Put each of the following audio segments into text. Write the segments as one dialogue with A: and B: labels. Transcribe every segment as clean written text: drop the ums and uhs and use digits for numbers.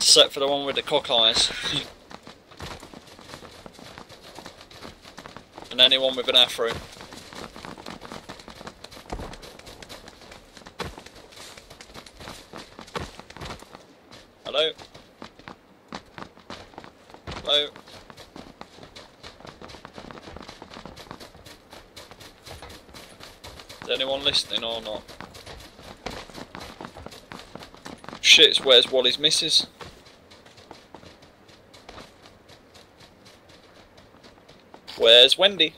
A: Except for the one with the cock eyes. And anyone with an afro. Hello? Hello? Is anyone listening or not? Shit, where's Wally's missus? Where's Wendy?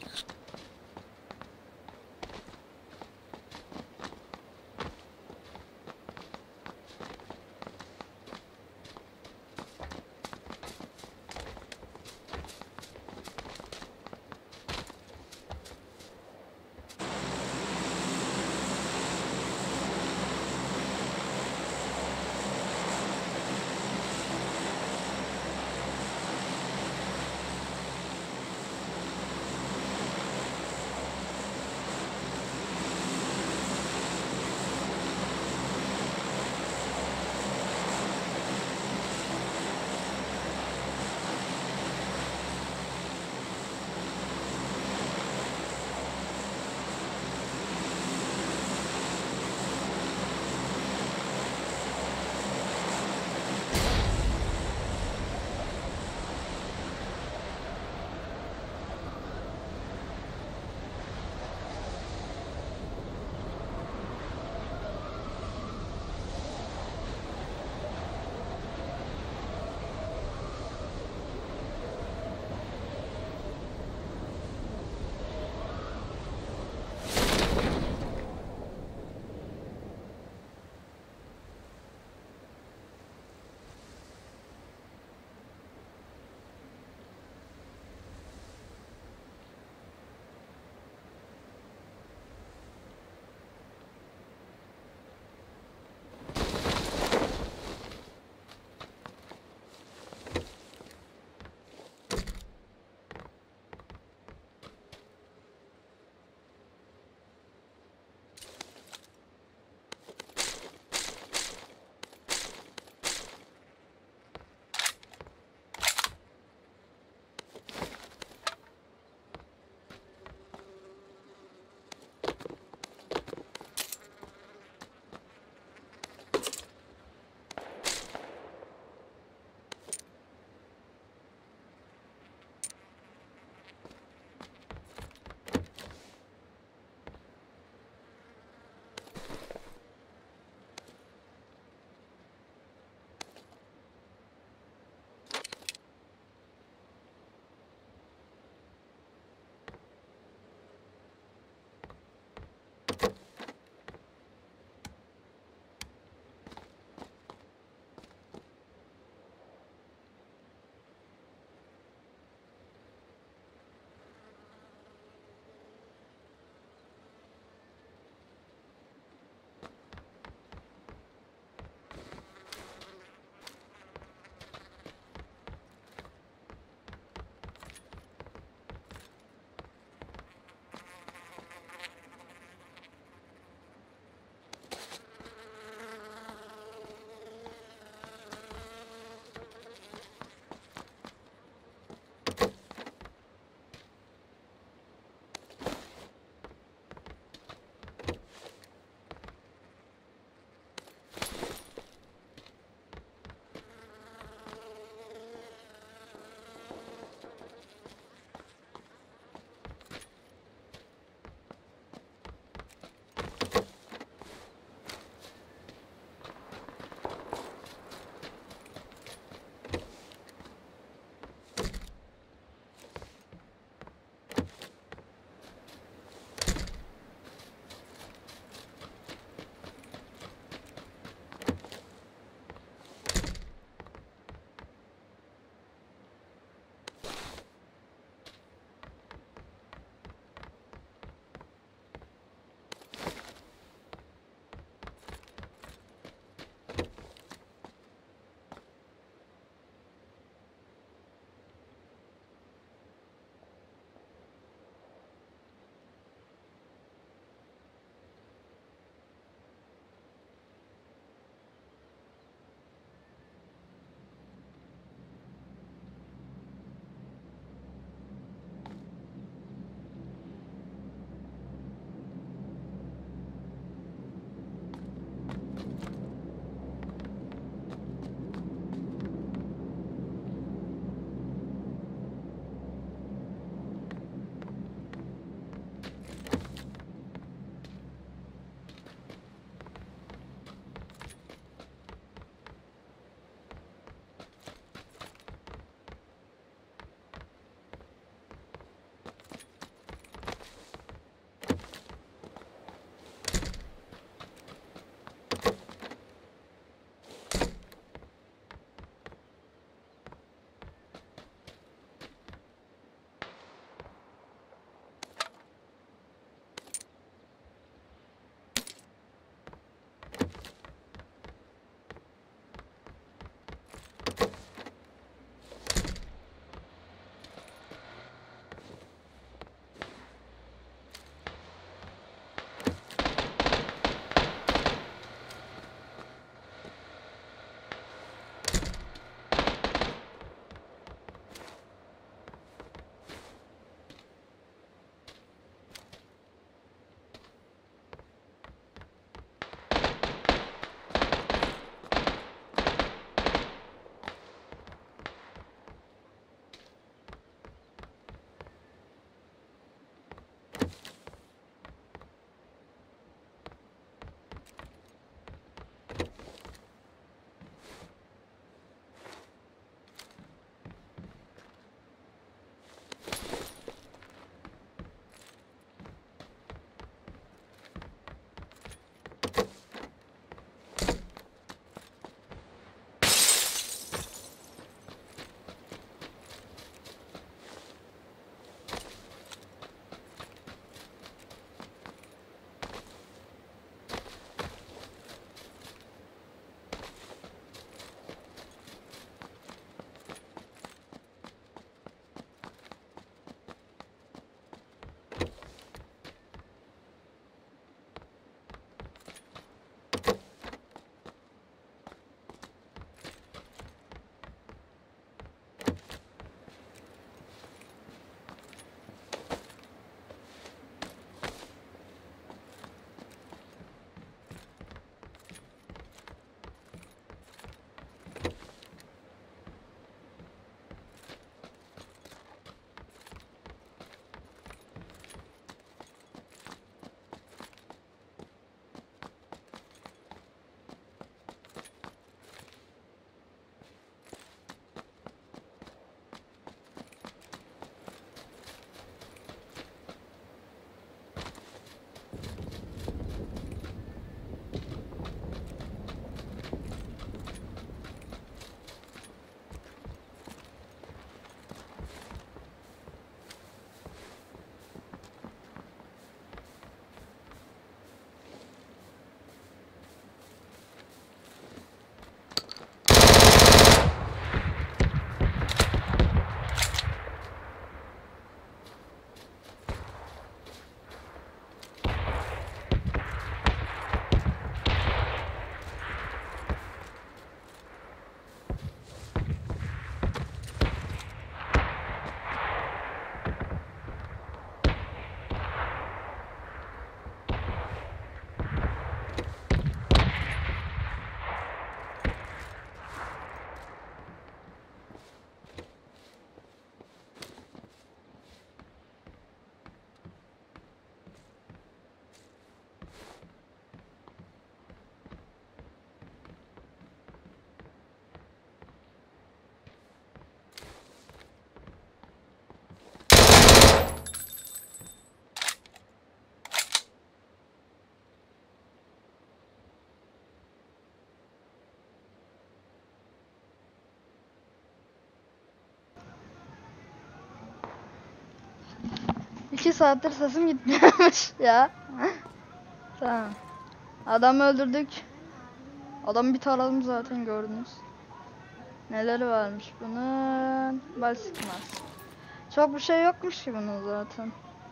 B: 2 saattir sesim gitmiyormuş ya. Tamam. Adamı öldürdük. Adamı bir taradım zaten, gördünüz. Neleri varmış bunun? Balistik mask. Çok bir şey yokmuş ki bunun zaten.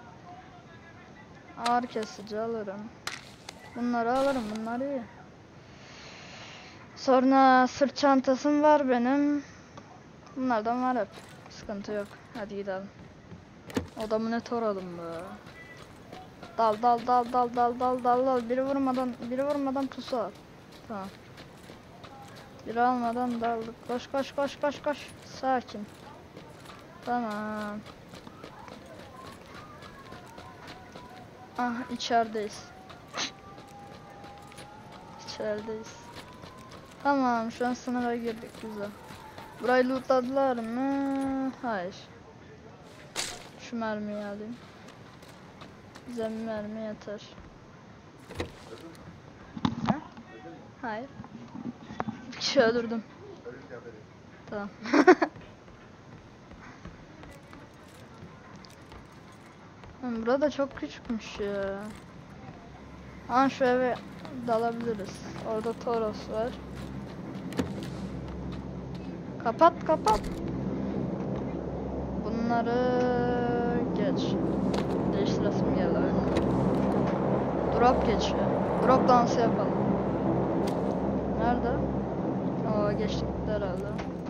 B: Ağır kesici alırım. Bunları alırım, bunlar iyi. Sonra sırt çantasım var benim. Bunlardan var hep. Sıkıntı yok. Hadi gidelim. Odamı ne toradım be. Dal dal dal dal dal dal dal dal. Biri vurmadan pusu al. Tamam. Biri almadan daldık. Koş koş koş koş koş. Sakin. Tamam. Ah, içerideyiz. İçerideyiz. Tamam, şu an sınıra girdik, güzel. Burayı lootladılar mı? Hayır. Şu mermiyi alayım. Bize bir mermi yeter. Ha? Hayır. Bir kişi öldürdüm. Tamam. Burada çok küçükmüş ya. Aa, şu eve dalabiliriz. Orada Toros var. Kapat kapat. Bunları geç. Değiştiresim geldi. Drop geçiyor. Drop dansı yapalım. Nerede? Oo, geçtik herhalde.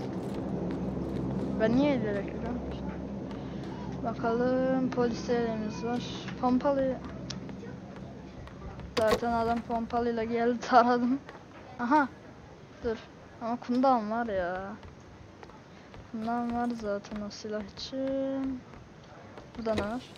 B: Ben niye ileri gidiyorum? Bakalım, polis elimiz var. Pompalı. Zaten adam pompalıyla geldi, taradım. Aha. Dur. Ama kundan var ya. Kundan var zaten o silah için. Burada ne var?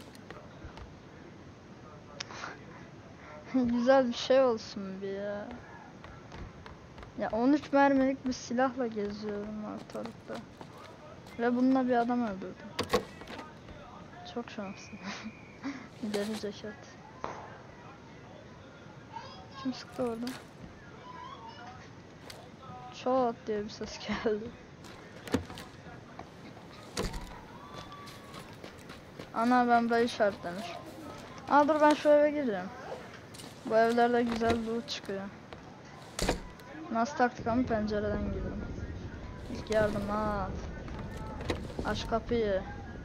B: Güzel bir şey olsun bir ya. Ya 13 mermilik bir silahla geziyorum ortalıkta. Ve bununla bir adam öldürdüm. Çok şanslı. Deri ceket. Kim sıktı orada? Çat diye bir ses geldi. Ana, ben burayı işaretlemiş. Aa, dur, ben şu eve gireceğim. Bu evlerde güzel loot çıkıyor. Nasıl taktik ama pencereden girdim. İlk yardım al. Aç kapıyı.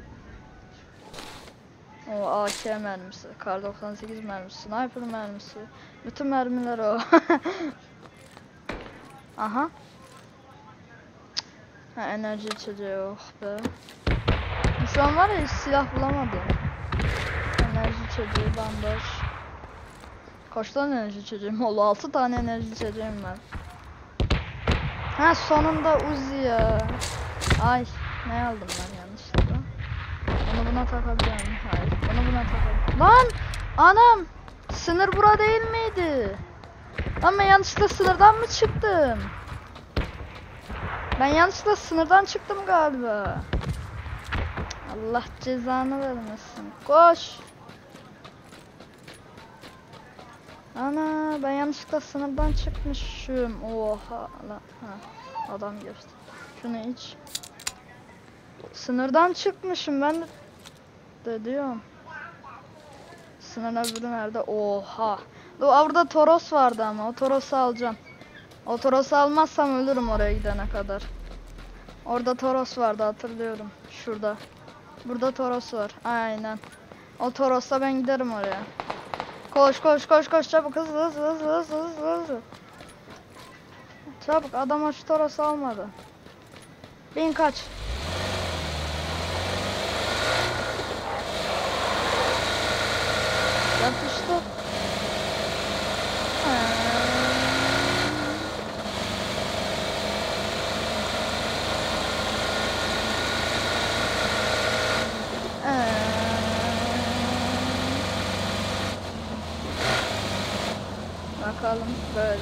B: O AK mermisi, Kar 98 mermisi, sniper mermisi. Bütün mermiler o. Aha. Ha, enerji içeceği, oh be. Şu an var ya, hiç silah bulamadım. Enerji içeceği, bandaj. Kaç tane enerji içeceğim oldu? 6 tane enerji içeceğim var. Ha, sonunda Uzi ya. Ay, ne aldım ben yanlışlıkla. Bunu buna takabilirim. Hayır. Bunu buna takabilirim. Lan! Anam! Sınır bura değil miydi? Lan, ben yanlışlıkla sınırdan mı çıktım? Ben yanlışlıkla sınırdan çıktım galiba. Allah cezanı vermesin. Koş! Ana, ben yanlışlıkla sınırdan çıkmışım. Oha lan. Ha, adam geçti. Şunu iç. Sınırdan çıkmışım ben de diyorum. Sınır öbürü nerede? Oha. Orada Toros vardı ama o Toros'u alacağım. O Toros'u almazsam ölürüm oraya gidene kadar. Orada Toros vardı, hatırlıyorum. Şurada. Burada Toros var. Aynen. O Toros'la ben giderim oraya. Koş koş koş koş, çabuk, hızlı hızlı hızlı hızlı hızlı hızlı. Çabuk, adam şu Toros'u almadı. Bin kaç. Yapıştı. Bakalım böyle.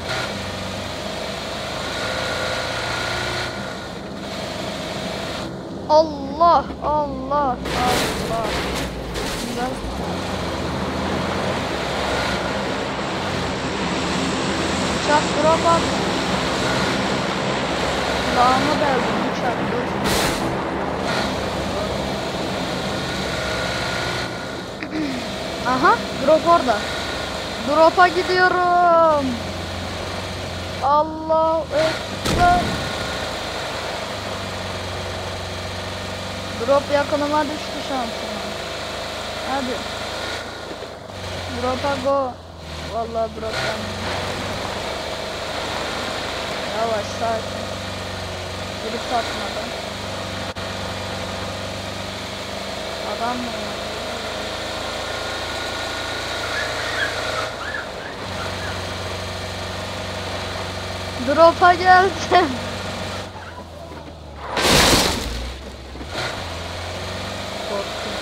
B: Allah Allah Allah. Güzel. Uçak drop at. Kulağıma deldim uçak, dur. Aha, drop orada. Drop'a gidiyorum. Allahu Ekber. Drop yakınıma düştü şansıma. Hadi. Drop'a go. Vallahi drop yanmıyor. Yavaş, sakin. Girip satmadan. Adam mı var? Drop'a geldim. Korktum.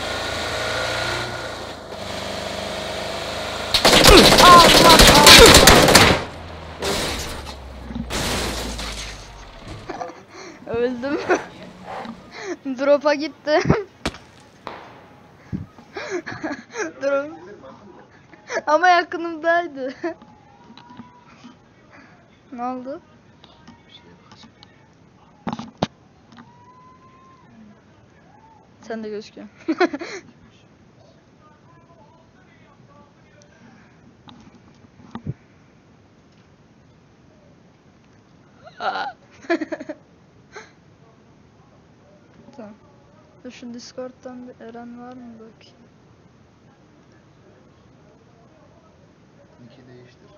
B: Allah Allah. Öldüm. Drop'a gittim. Drop. Ama yakınımdaydı. Ne oldu? Sen de gözüküyorsun. Tamam. Dur şu Discord'dan bir Eren var mı bakayım.
C: Nick'i değiştir.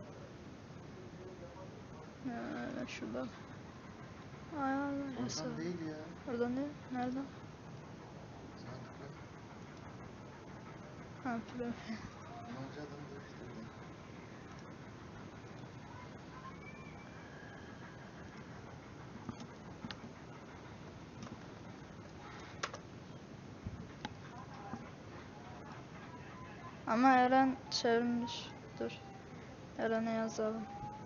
B: Şurada. Ayarlar
C: Oradan
B: hesap.
C: değil ya.
B: Orada ne? Nereden?
C: Sağ tıkla.
B: Ha, profil.
C: Kullanıcı adını değiştir.
B: Ama Eren çevirmiş. Dur. Eren'e yazalım.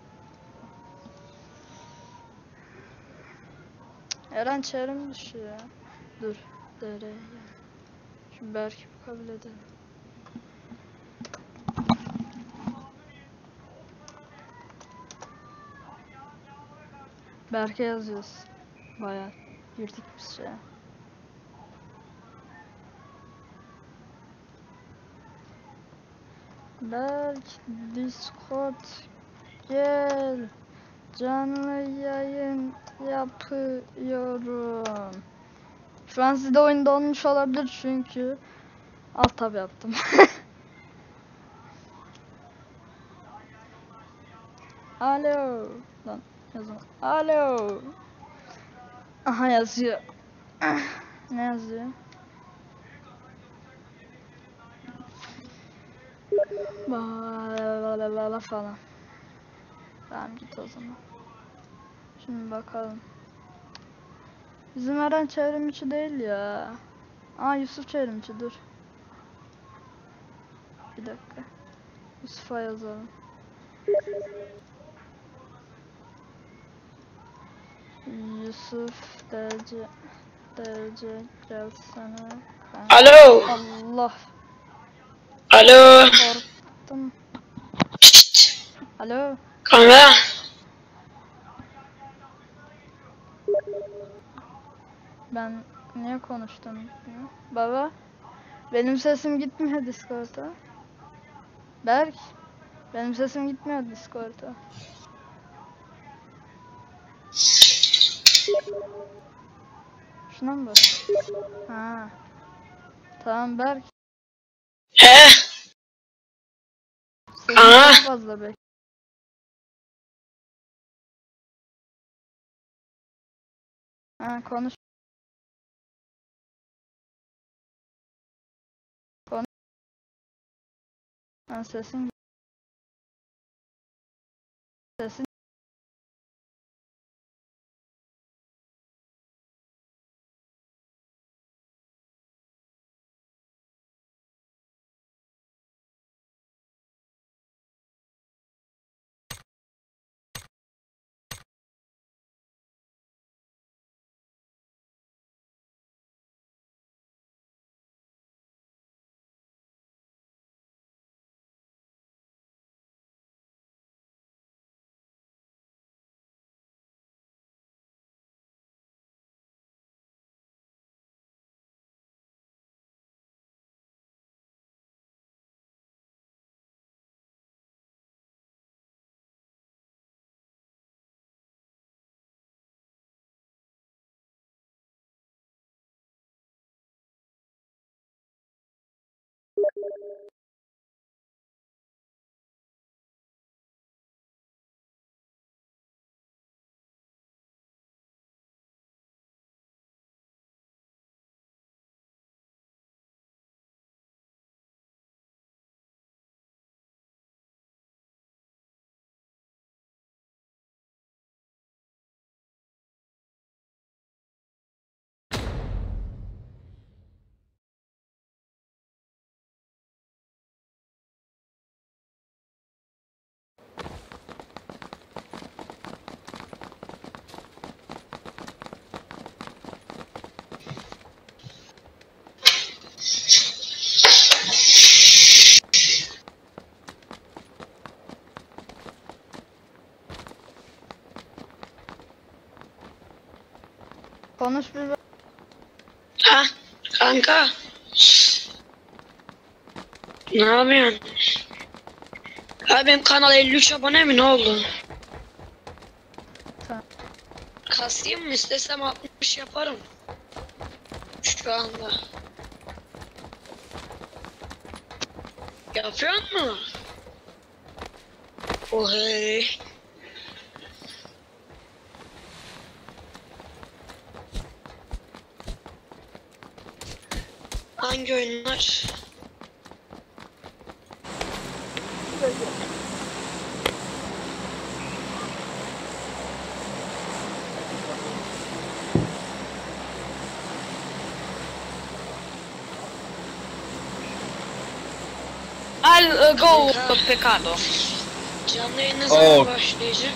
B: Eren çevirmiş ya. Dur. Dereye gel. Şimdi Berk'i kabul edelim. Berk'e yazıyoruz. Bayağı girdik biz şey. Berk Discord gel. Canlı yayın yapıyorum. Şu an sizde oyunda olmuş olabilir çünkü alt tab yaptım. Alo. Lan yazma. Alo. Aha yazıyor. Ne yazıyor? Bağlalala falan. Tamam git o zaman. Şimdi bakalım. Bizim Eren çevrimiçi değil ya. Aa Yusuf çevrimiçi dur. Bir dakika. Yusuf'a yazalım. Yusuf derece gelsene.
D: Alo.
B: Allah.
D: Alo.
B: Korktum.
D: Şşt.
B: Alo.
D: Kanka.
B: Ben niye konuştum bilmiyorum. Baba. Benim sesim gitmiyor Discord'a. Berk. Benim sesim gitmiyor Discord'a. Şuna mı bak? Ha. Tamam Berk.
D: He.
B: Sesim
D: Aa.
B: çok fazla be. Ha konuş. Konuş. Ha, sesin Konuş bir.
D: Ha kanka. Ne yapıyorsun? Abi benim kanal 53 abone mi, ne oldu?
B: Tamam.
D: Kasayım mı, istesem 60 yaparım. Şu anda. Yapıyor mu? Oh hey. Hangi oyunlar?
E: I'll go
D: Kanka.
E: pecado.
D: Canlı yayın ne zaman
A: Oh.
D: başlayacak?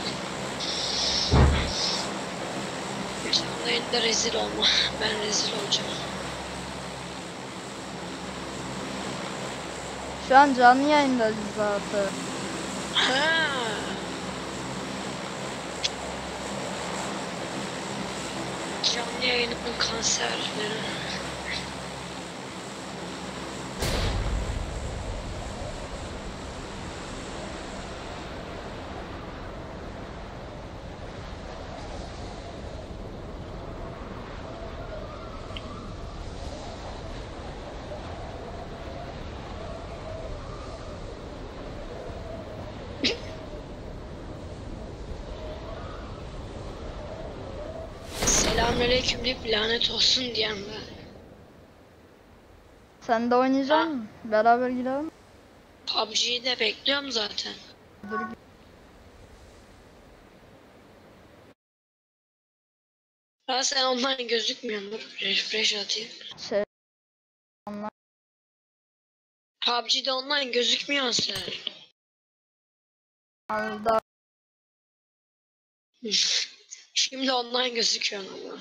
D: Canlı yayında rezil olma. Ben rezil olacağım.
B: Şu an canlı yayındayız zaten.
D: Ha. Canlı yayının kanserleri. Selamünaleyküm deyip lanet olsun diyen ben.
B: Sen de oynayacak mısın? Beraber girelim.
D: PUBG'yi de bekliyorum zaten.
B: Dur.
D: Ha sen online gözükmüyorsun. Dur refresh atayım.
B: Şey.
D: PUBG'de online gözükmüyorsun sen.
B: Alda.
D: Şimdi online gözüküyorsun ama.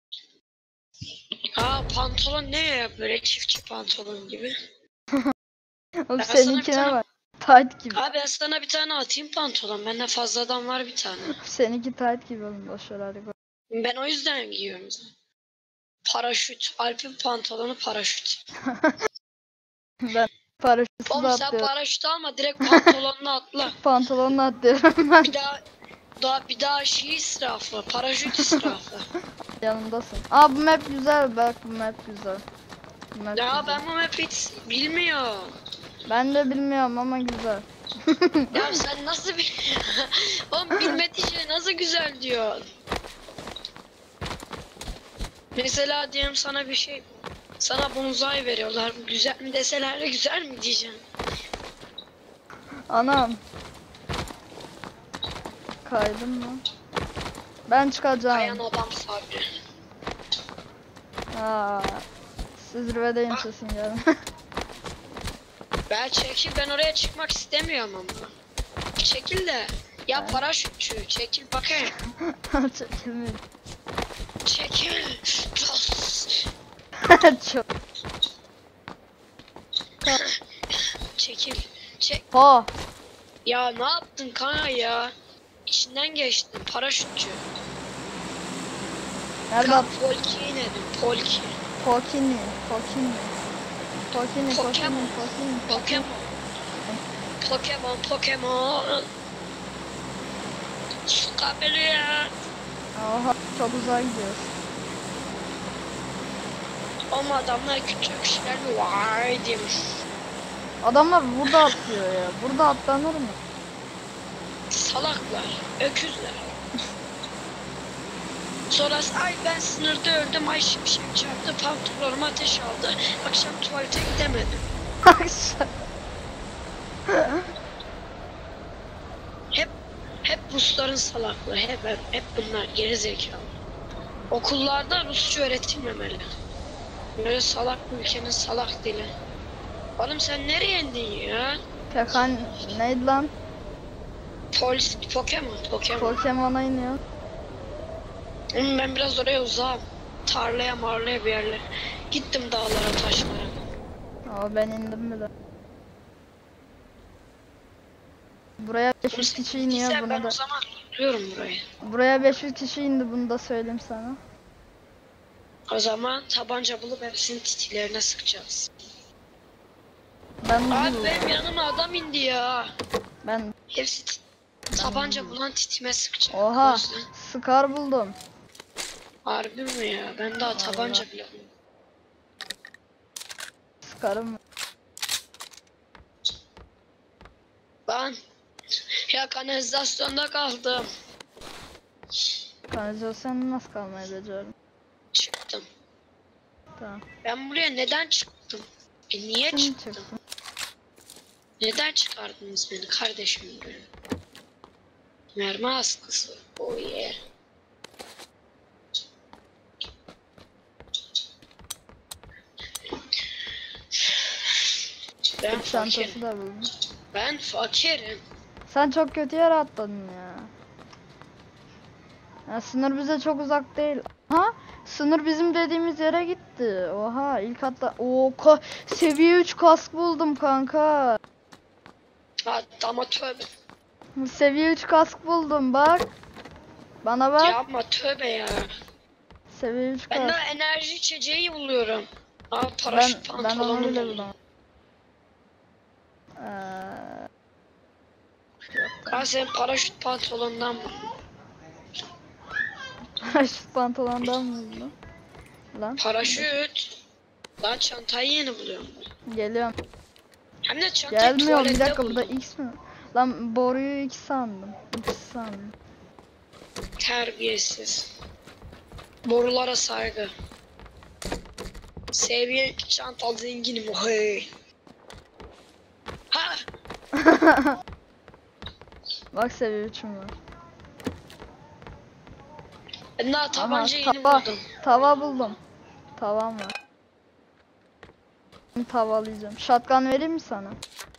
D: Aa pantolon ne ya, böyle çiftçi pantolon gibi.
B: O
D: Ben sana bir
B: seninkine
D: tane-
B: bak. Tight gibi.
D: Abi ben sana bir tane atayım pantolon. Bende fazladan var bir tane.
B: Seninki tight gibi oğlum. Boşver hadi koy.
D: Ben o yüzden giyiyorum zaten. Paraşüt. Alp'in pantolonu paraşüt.
B: Ben paraşütsüz
D: Oğlum sen
B: atlıyorum.
D: paraşüt alma, direkt pantolonla atla.
B: Pantolonla atlıyorum ben.
D: Bir daha şey israfı. Paraşüt israfı.
B: Yanımdasın. Aa bu map güzel, bak bu map güzel. Bu map
D: Ya
B: güzel.
D: ben bu map'i hiç bilmiyorum.
B: Ben de bilmiyorum ama güzel.
D: Ya sen nasıl bir... Oğlum bilmediğin şey nasıl güzel diyor. Mesela diyelim sana bir şey... Sana bonzai veriyorlar. Bu güzel mi deseler de güzel mi diyeceğim.
B: Anam. Kaydım mı? Ben çıkacağım.
D: Kayan adam sabri.
B: Aa, siz zirvedeyim sesin geldi.
D: Ben oraya çıkmak istemiyorum ama. Çekil de. Ya paraşütçü çekil bakayım.
B: Çekilmiyor.
D: Çekil. Cos.
B: Çok.
D: Çekil. Çek.
B: Ha.
D: Ya ne yaptın kanka ya? İçinden geçtin paraşütçü.
B: Nerede?
D: Kan Polki'ye inedim. Polki.
B: Pokini. Pokini. Pokini. Pokini.
D: Pokemon.
B: Pokini. Pokini.
D: Pokemon. Pokemon. Kabeliye.
B: Oha çok uzağa gidiyoruz.
D: Ama adamlar küçük şeyler vay demiş.
B: Adamlar burada atlıyor ya. Burada atlanır mı?
D: Salaklar. Öküzler. Sonrası ay ben sınırda öldüm, ay şimşek çarptı, pantolonuma ateş aldı. Akşam tuvalete gidemedim. Hep Rusların salaklığı, hep bunlar geri zekalı. Okullarda Rusça öğretilmemeli. Böyle salak bir ülkenin salak dili. Oğlum sen nereye indin ya?
B: Pekan neydi lan?
D: Pokemon.
B: Pokemon'a iniyor.
D: Ben biraz oraya uzağım. Tarlaya marlaya bir yerler. Gittim dağlara taşlara.
B: Aa ben indim bile. Buraya 500 kişi iniyor
D: Sen ben
B: bunu da.
D: o zaman tutuyorum burayı.
B: Buraya 500 kişi indi bunu da söyleyeyim sana.
D: O zaman tabanca bulup hepsini titilerine sıkacağız.
B: Ben Uzi
D: Abi
B: buldum.
D: benim yanıma adam indi ya.
B: Ben
D: Hepsi tabanca bulan titime sıkacağım.
B: oha
D: O yüzden-
B: Scar buldum.
D: Harbi mi ya? Ben daha tabanca bile bulmadım.
B: Scar'ım.
D: Lan. Ya kanalizasyonda kaldım.
B: Kanalizasyonda nasıl kalmayı becerdin?
D: Çıktım.
B: Tamam.
D: Ben buraya neden çıktım? Niye
B: Şimdi
D: çıktım?
B: çıktın.
D: Neden çıkardınız beni kardeşim benim? Mermi askısı. Oh yeah. Ben
B: Çantası
D: fakirim.
B: da buldum.
D: Ben fakirim.
B: Sen çok kötü yere atladın ya. Ya sınır bize çok uzak değil. Ha? Sınır bizim dediğimiz yere gitti. Oha ilk hatta seviye 3 kask buldum kanka.
D: Ama tövbe.
B: Seviye 3 kask buldum bak. Bana bak.
D: Yapma tövbe ya.
B: Seviye 3
D: Ben de
B: kask.
D: enerji içeceği buluyorum. Aa
B: Ben,
D: paraşüt
B: ben onu
D: pantolonu
B: bile
D: buldum.
B: bulamam.
D: Ben senin paraşüt pantolonundan buldum.
B: Paraşüt pantolondan mı buldun? Lan
D: Paraşüt. Lan çantayı yeni buluyorum.
B: geliyorum.
D: Hem de çantayı
B: Gelmiyorum bir
D: tuvalette
B: dakika
D: buldum.
B: burada X mi? Lan boruyu X sandım. X sandım.
D: Terbiyesiz. Borulara saygı. Seviye çantal zenginim. Hey. Ha!
B: Bak seviye 3'üm var.
D: Ben daha tabanca yeni
B: tava.
D: buldum.
B: Tava buldum. Tavam var. Tavalayacağım. Shotgun vereyim mi sana?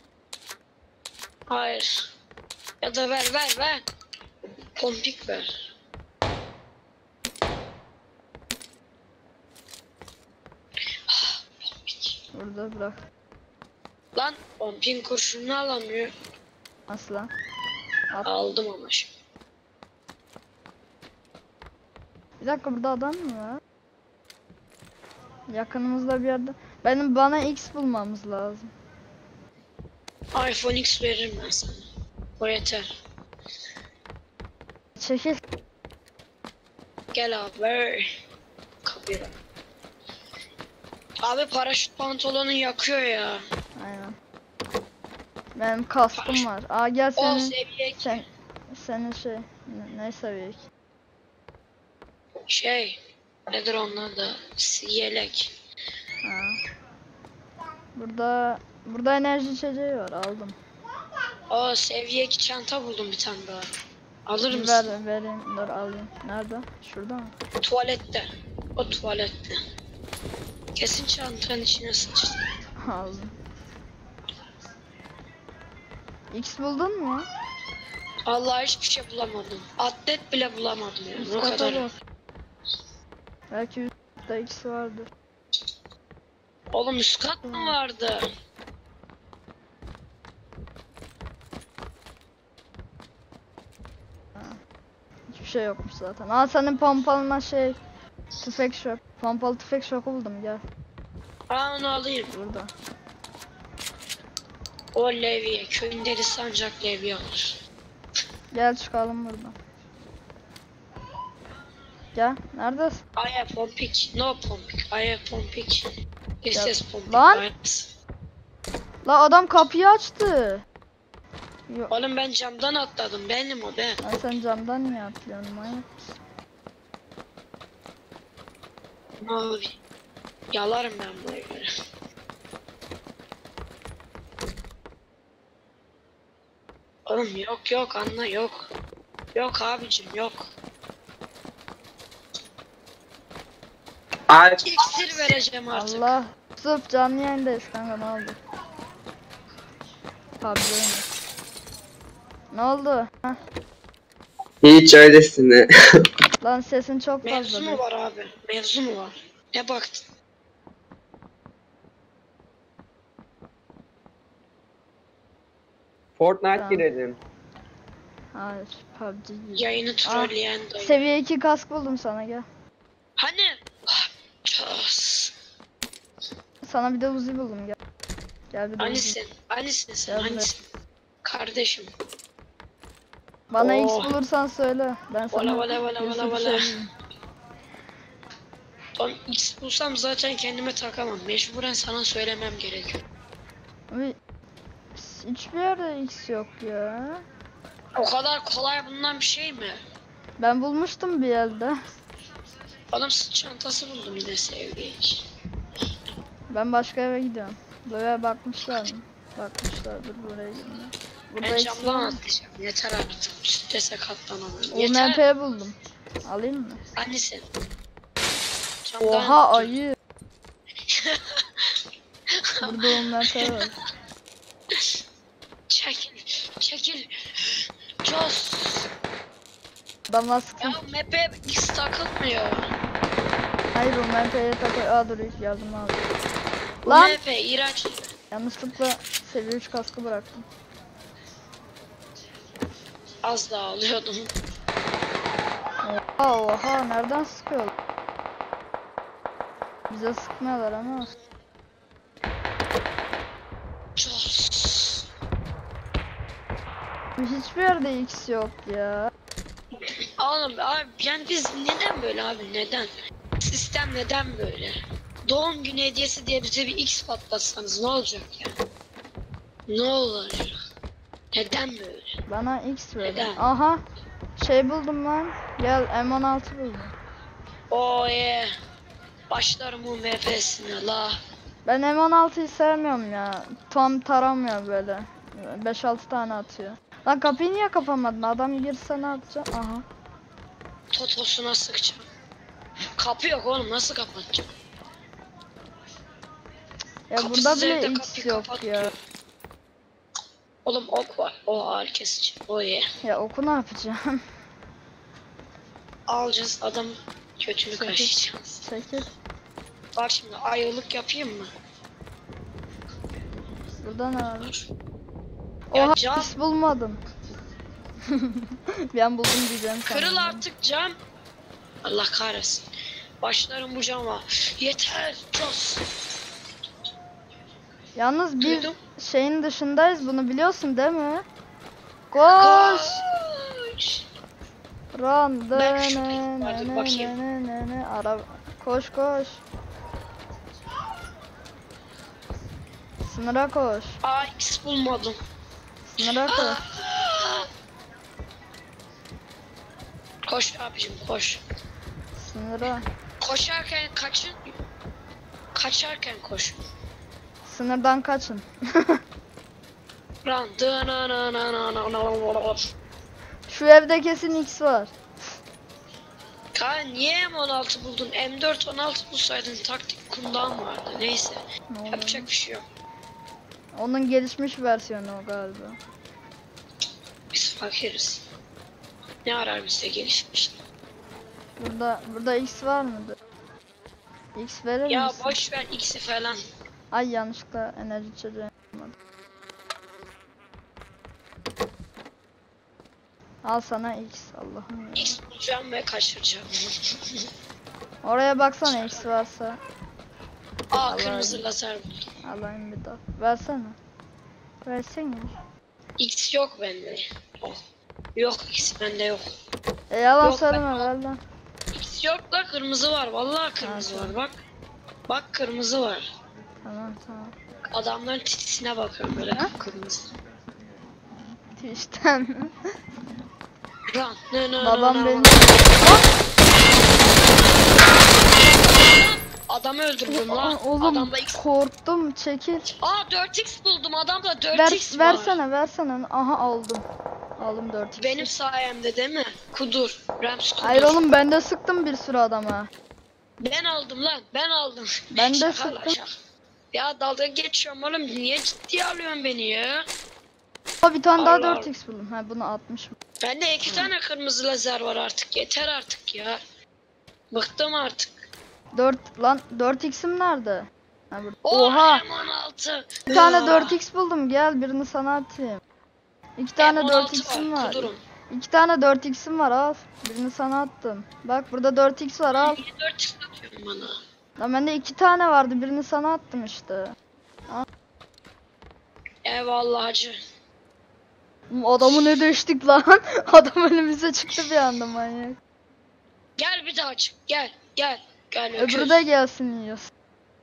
D: Hayır. Ya da ver. Pompik ver. Ah, pompik.
B: Burada bırak.
D: Lan pompin kurşununu alamıyor.
B: Aslan.
D: Aldım ama şimdi.
B: Bir dakika burada adam mı var? Yakınımızda bir yerde. Bana X bulmamız lazım.
D: iPhone X veririm ben sana. O yeter.
B: Çekil.
D: Gel abi ver. Kapıya. Abi paraşüt pantolonun yakıyor ya.
B: Aynen. Benim kaskım var. Aa gel
D: O
B: senin.
D: seviye
B: Senin ne seviye ki?
D: nedir onlar da yelek.
B: Ha. Burada enerji içeceği var aldım.
D: O seviye 2 çanta buldum bir tane daha. Alır mısın?
B: Vereyim dur alayım. Nerede? Şurada mı?
D: Tuvalette. O tuvalette. Kesin çantanın içine sıçtı.
B: Aldım. X buldun mu?
D: Vallahi hiçbir şey bulamadım. Atlet bile bulamadım yani. O kadar.
B: bak. Belki üstte X vardır.
D: Oğlum üst kat mı vardı?
B: Hiçbir şey yokmuş zaten. Aa senin pompalına tüfek şok. Pompalı tüfek şoku buldum gel.
D: Aa onu alayım.
B: Burada.
D: O levye. Köyün delisi ancak levye alır.
B: Gel çıkalım buradan. Gel. Neredesin?
D: I have pompik. No pompik. I have pompik. This is pompik.
B: Lan!
D: Evet.
B: La adam kapıyı açtı. Yok.
D: Oğlum ben camdan atladım. Benim o ben.
B: Lan sen camdan niye atlıyorsun manyak mısın?
D: Abi. Yalarım ben buraya göre. Oğlum yok anla yok. Yok abicim yok. İksir vereceğim artık.
B: Allah. Yusuf canlı yayındayız kanka ne oldu? PUBG oynuyor. Ne oldu? Heh.
F: Hiç öylesine.
B: Lan sesin çok fazla.
D: Mevzu mu var abi? Mevzu mu var? Ne baktın?
F: Fortnite
B: Tamam.
F: girelim.
B: Hayır PUBG değil.
D: Yayını trolleyen dayı.
B: Seviye 2 kask buldum sana gel.
D: Hani? Ah,
B: sana bir de Uzi buldum gel. Gel bir de Uzi.
D: Hanisin? Hanisin sen?
B: Gel buraya.
D: Hanisin? Kardeşim.
B: Bana X
D: Oh.
B: bulursan söyle. Ben sana
D: Valla
B: bir sürü
D: valla.
B: şey bulayım.
D: Tam X bulsam zaten kendime takamam. Mecburen sana söylemem gerekiyor.
B: Abi, hiçbir yerde X yok ya.
D: O kadar kolay bulunan bir şey mi?
B: Ben bulmuştum bir yerde.
D: Adam sırt çantası buldum yine sevdiği.
B: Ben başka eve gidiyorum. Buraya bakmışlar mı? Bakmışlardır buraya girme. Burada
D: Ben
B: X
D: camdan
B: var mı?
D: atlayacağım. Yeter artık. Strese katlanamıyorum. Yeter.
B: UMP buldum. Alayım mı?
D: Hanisin? Camdan
B: Oha
D: atlayacağım.
B: ayı. Burada UMP var.
D: Çekil. Jos.
B: Adamlar sıktım.
D: Ya map'e X takılmıyor.
B: Hayır UMP'ye takıyor. Aa dur ilk yardım aldım.
D: Bu
B: Lan!
D: map iğrenç.
B: Yanlışlıkla seviye 3 kaskı bıraktım.
D: Az daha alıyordum.
B: Oha nereden sıkıyorlar? Bize sıkmıyorlar ama.
D: Jos.
B: Hiçbir yerde X yok ya.
D: Oğlum abi yani biz neden böyle abi neden? Sistem neden böyle? Doğum günü hediyesi diye bize bir X patlatsanız ne olacak ya? Ne olacak? Neden böyle?
B: Bana X verin.
D: Neden?
B: Aha. Şey buldum lan. Gel M16 buldum.
D: Oye. Başlarım bu MP'sine la.
B: Ben M16'yı sevmiyorum ya. Tam taramıyor böyle. 5-6 tane atıyor. Lan kapıyı niye kapamadın? Adam girse ne yapacağım? Aha.
D: Totosuna sıkacağım. Kapı yok oğlum nasıl kapatacağım?
B: Ya
D: Kapısız
B: burada bile
D: evde
B: X
D: kapıyı
B: yok
D: kapatmıyor.
B: ya.
D: Oğlum ok var. O ağır kesici. Oye.
B: Ya oku ne yapacağım?
D: Alacağız adam kötünü
B: Sekiz.
D: kaşıyacağız.
B: 8.
D: Bak şimdi ayılık yapayım mı?
B: Burada ne var?
D: Ya
B: Oha
D: cam
B: X bulmadım. Ben buldum diyeceğim sana.
D: kırıl artık cam. Allah kahretsin. Başlarım bu cama. Yeter. Cos.
B: Yalnız biz
D: Duydum.
B: şeyin dışındayız bunu biliyorsun değil mi? Koş!
D: Koş.
B: Run!
D: Ben şurayı vardır, bakayım.
B: Araba. Koş koş. Sınıra koş.
D: Aa X bulmadım.
B: Sınıra koş.
D: Aa! Koş abicim koş.
B: Sınıra.
D: Koşarken kaçın. Kaçarken koş.
B: Sınırdan kaçın.
D: Run.
B: Şu evde kesin X var.
D: Niye M16 buldun? M4 16 bulsaydın taktik kundağın vardı. Neyse.
B: Ne oluyor?
D: Yapacak bir şey yok.
B: Onun gelişmiş versiyonu o galiba.
D: Biz fakiriz. Ne arar bize gelişmiş?
B: Burada X var mıdır? X verir
D: Ya
B: misin?
D: boş ver X'i falan.
B: Ay yanlışlıkla enerji içeceği yapmadım. Al sana X Allah'ım ya.
D: X bulacağım ve kaçıracağım.
B: Oraya baksana X varsa.
D: Aa
B: Allah'ım.
D: kırmızı lazer buldum.
B: Alayım bir daha. Versene. Versene.
D: X yok bende. Oh. Yok X bende yok.
B: Yalan
D: Yok,
B: söyleme ver lan.
D: X yok da kırmızı var. Vallahi kırmızı
B: Ha,
D: var bak. Bak kırmızı var.
B: Tamam.
D: Adamların titisine bakıyorum böyle
B: Ha?
D: kırmızı.
B: Twitch'ten mi?
D: Run.
B: Babam beni...
D: Adamı öldürdüm lan.
B: Oğlum
D: Adamda X.
B: korktum çekil.
D: Aa 4x buldum. Adamda 4x var.
B: Versene. Aha aldım. Aldım 4x.
D: Benim sayemde değil mi? Kudur. Rams kudur.
B: Hayır oğlum ben de sıktım bir sürü adama.
D: Ben aldım lan. Ben aldım.
B: Ben de
D: Şaka lan,
B: sıktım.
D: şaka. Ya dalga geçiyorum oğlum. Niye ciddiye alıyorsun beni ya?
B: Ha bir tane daha
D: Allah
B: 4x buldum. Ha bunu 60.
D: Bende 2 tane kırmızı lazer var artık. Yeter artık ya. Bıktım artık.
B: 4x'im nerede? Ha, burada.
D: Oha.
B: Oha!
D: M16.
B: Bir tane 4x buldum. Gel birini sana atayım. 2 tane
D: M16
B: 4x'im var.
D: Kudurum.
B: 2 tane 4x'im var al. Birini sana attım. Bak burada 4x var al.
D: Niye 4x atıyorsun bana?
B: Lan bende 2 tane vardı. Birini sana attım işte.
D: Eyvallah hacı.
B: Adamı ne değiştik lan? Adam önümüze çıktı bir anda manyak.
D: Gel bir daha çık. Gel. Gel. Gel
B: Öbürü
D: öküz.
B: de gelsin yiyorsun.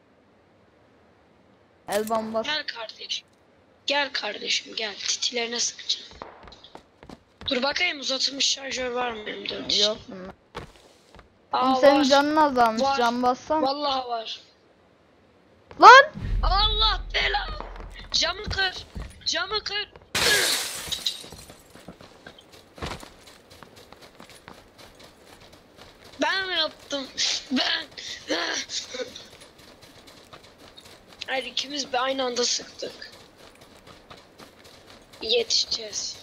B: El bombası.
D: Gel kardeşim. Gel kardeşim gel. Titilerine sıkacağım. Dur bakayım uzatılmış şarjör var mı benim 4 için?
B: Yok bunlar.
D: Aa,
B: Oğlum senin
D: var.
B: canın azalmış.
D: Var.
B: Can bassam.
D: Vallahi var.
B: Lan!
D: Allah bela. Camı kır. Camı kır. Ben mi yaptım? Ben. Hayır ikimiz bir aynı anda sıktık. Yetişeceğiz.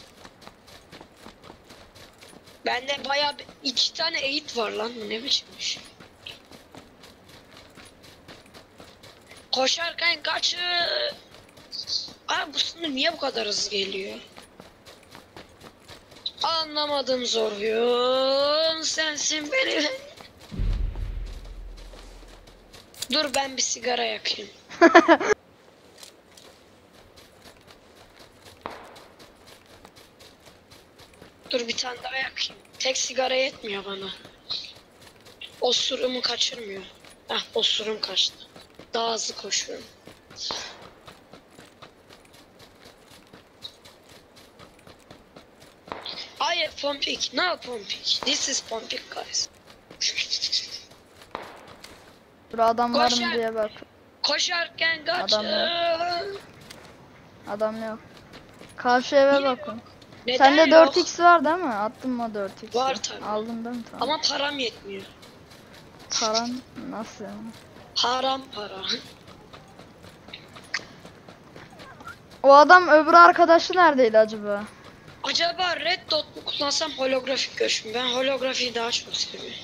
D: Bende bayağı 2 tane eğit var lan, bu ne biçimmiş. Koşarken kaçın. Abi bu sınır niye bu kadar hızlı geliyor? Anlamadım Zorhun, sensin benim. Dur ben bir sigara yakayım. Dur bir tane daha yakayım. Tek sigara yetmiyor bana. Osurumu kaçırmıyor. Ah osurum kaçtı. Daha hızlı koşuyorum. I have Pompik. No Pompik. This is Pompik guys.
B: Dur adam var mı
D: Koşar.
B: diye bak.
D: Koşarken kaçın.
B: Adam yok. Karşı eve
D: Niye
B: bakın.
D: Neden
B: Sende
D: yok?
B: 4x var değil mi? Attın mı 4x'i?
D: Var tabii.
B: Aldın değil mi? Tamam.
D: Ama param yetmiyor.
B: Paran nasıl yani?
D: Haram para.
B: O adam öbür arkadaşı neredeydi acaba?
D: Acaba Red Dot mu kullansam holografik görüş mü? Ben holografiyi daha çok seviyorum.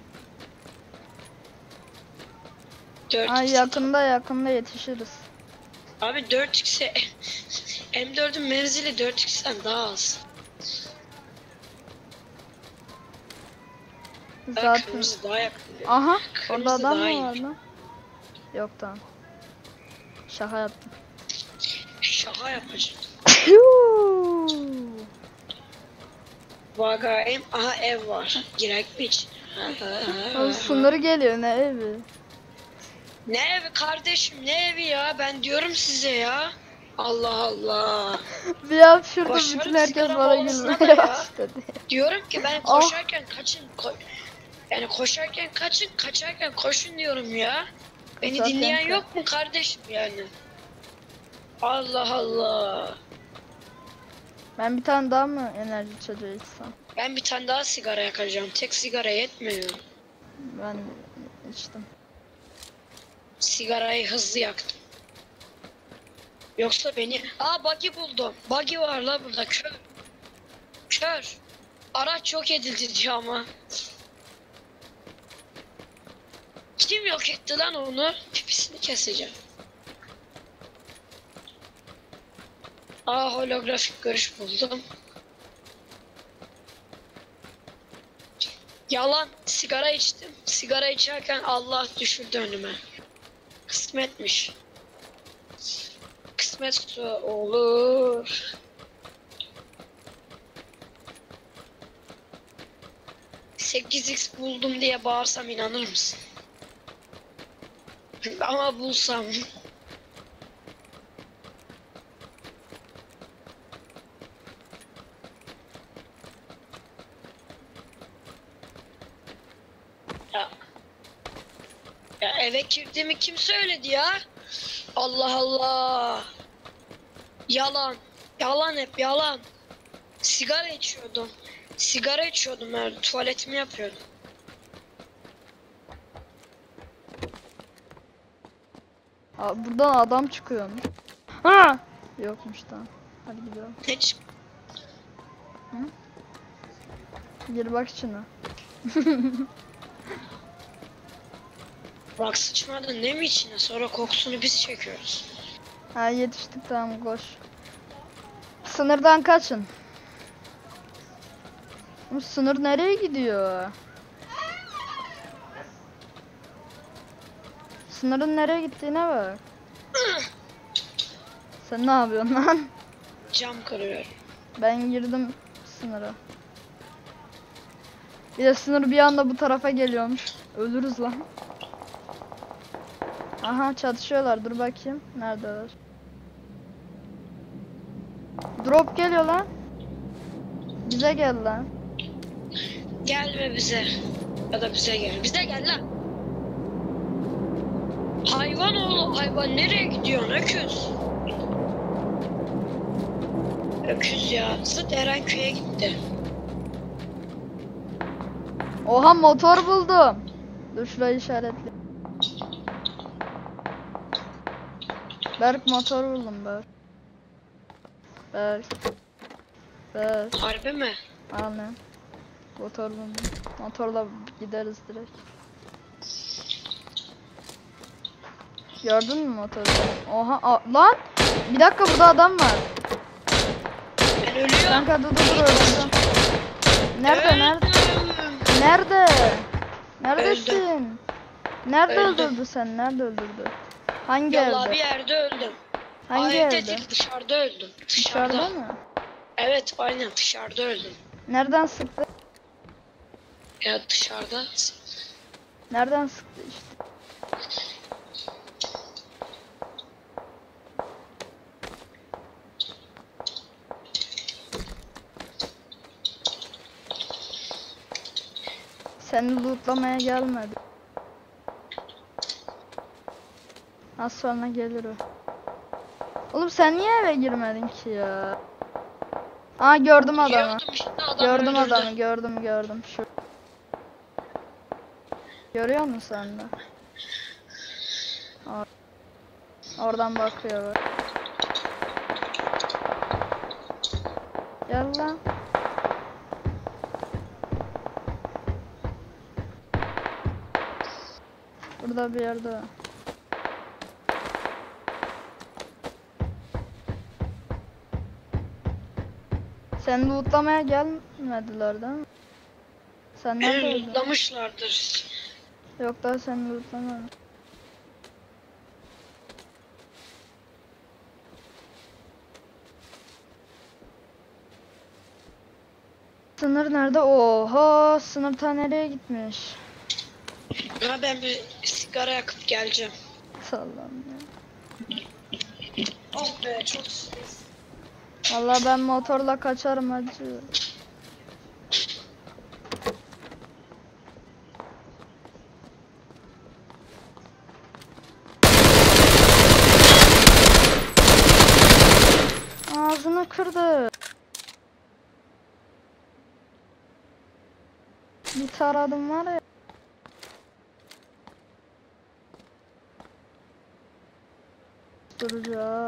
D: 4x.
B: Ay yakında yetişiriz.
D: Abi 4x'e M4'ün menzili 4x'ten daha az. Ben
B: Zaten.
D: kırmızı daha yakın.
B: Aha
D: Kırmızı
B: orada adam
D: daha
B: mı
D: iyi.
B: var lan? Yok tamam. Şaka yaptım.
D: Şaka yapacağım.
B: Yuuu.
D: Bakayım. Aha ev var. Girek mi için?
B: Abi sınırı geliyor ne evi?
D: Ne evi kardeşim, ne evi ya? Ben diyorum size ya. Allah Allah.
B: Bir an şurada
D: Başarı
B: bütün herkes
D: sigara
B: bana
D: molasına da
B: gülmeye
D: ya.
B: başladı.
D: Diyorum ki ben
B: Ah.
D: koşarken kaçın. Yani koşarken kaçın, kaçarken koşun diyorum ya. Beni
B: Zaten
D: dinleyen
B: ka-
D: yok mu kardeşim yani? Allah Allah.
B: Ben bir tane daha mı enerji içeceği içsem?
D: Ben bir tane daha sigara yakacağım. Tek sigara yetmiyor.
B: Ben içtim.
D: Sigarayı hızlı yaktım. Yoksa beni... Aa buggy buldum. Buggy var la burada. Kör. Kör. Araç yok edildi diyor ama. Kim yok etti lan onu? Pipisini keseceğim. Aa holografik görüş buldum. Yalan. Sigara içtim. Sigara içerken Allah düşürdü önüme. Kısmetmiş. Kısmetse olur. ...8x buldum diye bağırsam inanır mısın? Ama bulsam... Ya... Ya eve girdiğimi kim söyledi ya? Allah Allah. Yalan. Yalan hep yalan. Sigara içiyordum. Sigara içiyordum yani tuvaletimi yapıyordum.
B: Aa, buradan adam çıkıyormuş. Ha! Yokmuş tamam. Hadi gidelim.
D: Ne çık?
B: Gir bak içine.
D: Bak sıçmadın ne mi içine? Sonra kokusunu biz çekiyoruz.
B: Ha yetiştik tamam koş. Sınırdan kaçın. Bu sınır nereye gidiyor? Sınırın nereye gittiğine bak. Sen ne yapıyorsun lan?
D: Cam kırıyorum.
B: Ben girdim sınıra. Bir de sınır bir anda bu tarafa geliyormuş. Ölürüz lan. Aha çatışıyorlar. Dur bakayım. Neredeler? Drop geliyor lan. Bize gel lan.
D: Gelme bize. Ya da bize gel. Bize gel lan. Hayvan oğlu hayvan, nereye gidiyorsun öküz? Öküz ya. Zıt Erenköy'e gitti.
B: Oha motor buldum. Dur şurayı işaretle. Berk motor buldum Berk. Berk. Berk.
D: Harbi mi?
B: Aynen. Motor buldum. Motorla gideriz direkt. Gördün mü motoru? Oha lan! Bir dakika burada adam var.
D: Ben ölüyorum.
B: Kanka dur öldürdüm. Nerede nerede?
D: Öldüm.
B: Nerede? Neredesin? Nerede
D: Öldüm.
B: öldürdü sen? Nerede öldürdü? Hangi
D: Vallahi
B: evde?
D: bir yerde öldüm.
B: Hangi
D: Evde
B: evde?
D: değil, dışarıda öldüm.
B: Dışarıda mı?
D: Evet aynen dışarıda öldüm.
B: Nereden sıktı?
D: Ya dışarıda.
B: Nereden sıktı işte? Seni lootlamaya gelmedi. Az sonra gelir o. Oğlum sen niye eve girmedin ki ya? Aa gördüm adamı.
D: Giriyordum işte, adam
B: Gördüm
D: öldürdü.
B: adamı, gördüm. Şu. Görüyor musun sen de? Oradan bakıyor bak. Gel lan. Burada bir yerde. Sen lootlamaya gelmediler değil mi? Sen
D: Beni
B: neredeydin?
D: lootlamışlardır.
B: Yok daha sen lootlamadın. Sınır nerede? Oha, sınır ta nereye gitmiş?
D: Ha ben bir sigara yakıp geleceğim.
B: Sallam ya.
D: Oh be çok.
B: Vallahi ben motorla kaçarım hacı. Ağzını kırdı. Bir taradım var ya. Duracağım.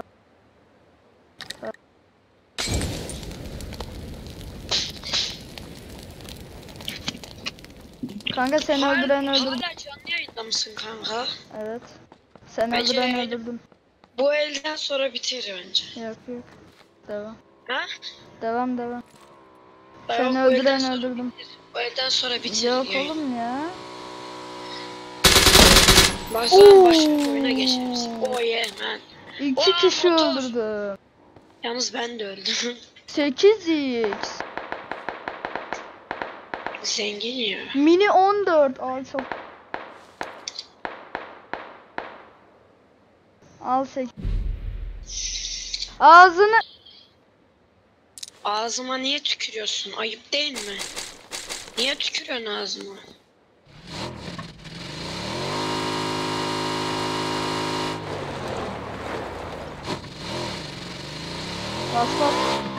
B: Kanka seni öldüren öldürdüm.
D: Hala canlı yayında mısın kanka?
B: Evet. Seni
D: Bence
B: öldüren
D: öyle.
B: öldürdüm.
D: Bu elden sonra biter bence.
B: Yok. Devam.
D: Ha?
B: Devam.
D: Yok,
B: Seni
D: bu
B: öldüren
D: elden sonra
B: öldürdüm.
D: bitir. Bu elden sonra bitir.
B: Yok
D: yayın.
B: oğlum ya.
D: Baştan başka bir oyuna geçeriz. Oh yeah man.
B: 2
D: Aa,
B: kişi
D: motor.
B: öldürdüm.
D: Yalnız ben de öldüm.
B: 8x.
D: Zengin ya.
B: Mini 14. Al çok. Al 8. Ağzını.
D: Ağzıma niye tükürüyorsun? Ayıp değil mi? Niye tükürüyorsun ağzıma?
B: Bas.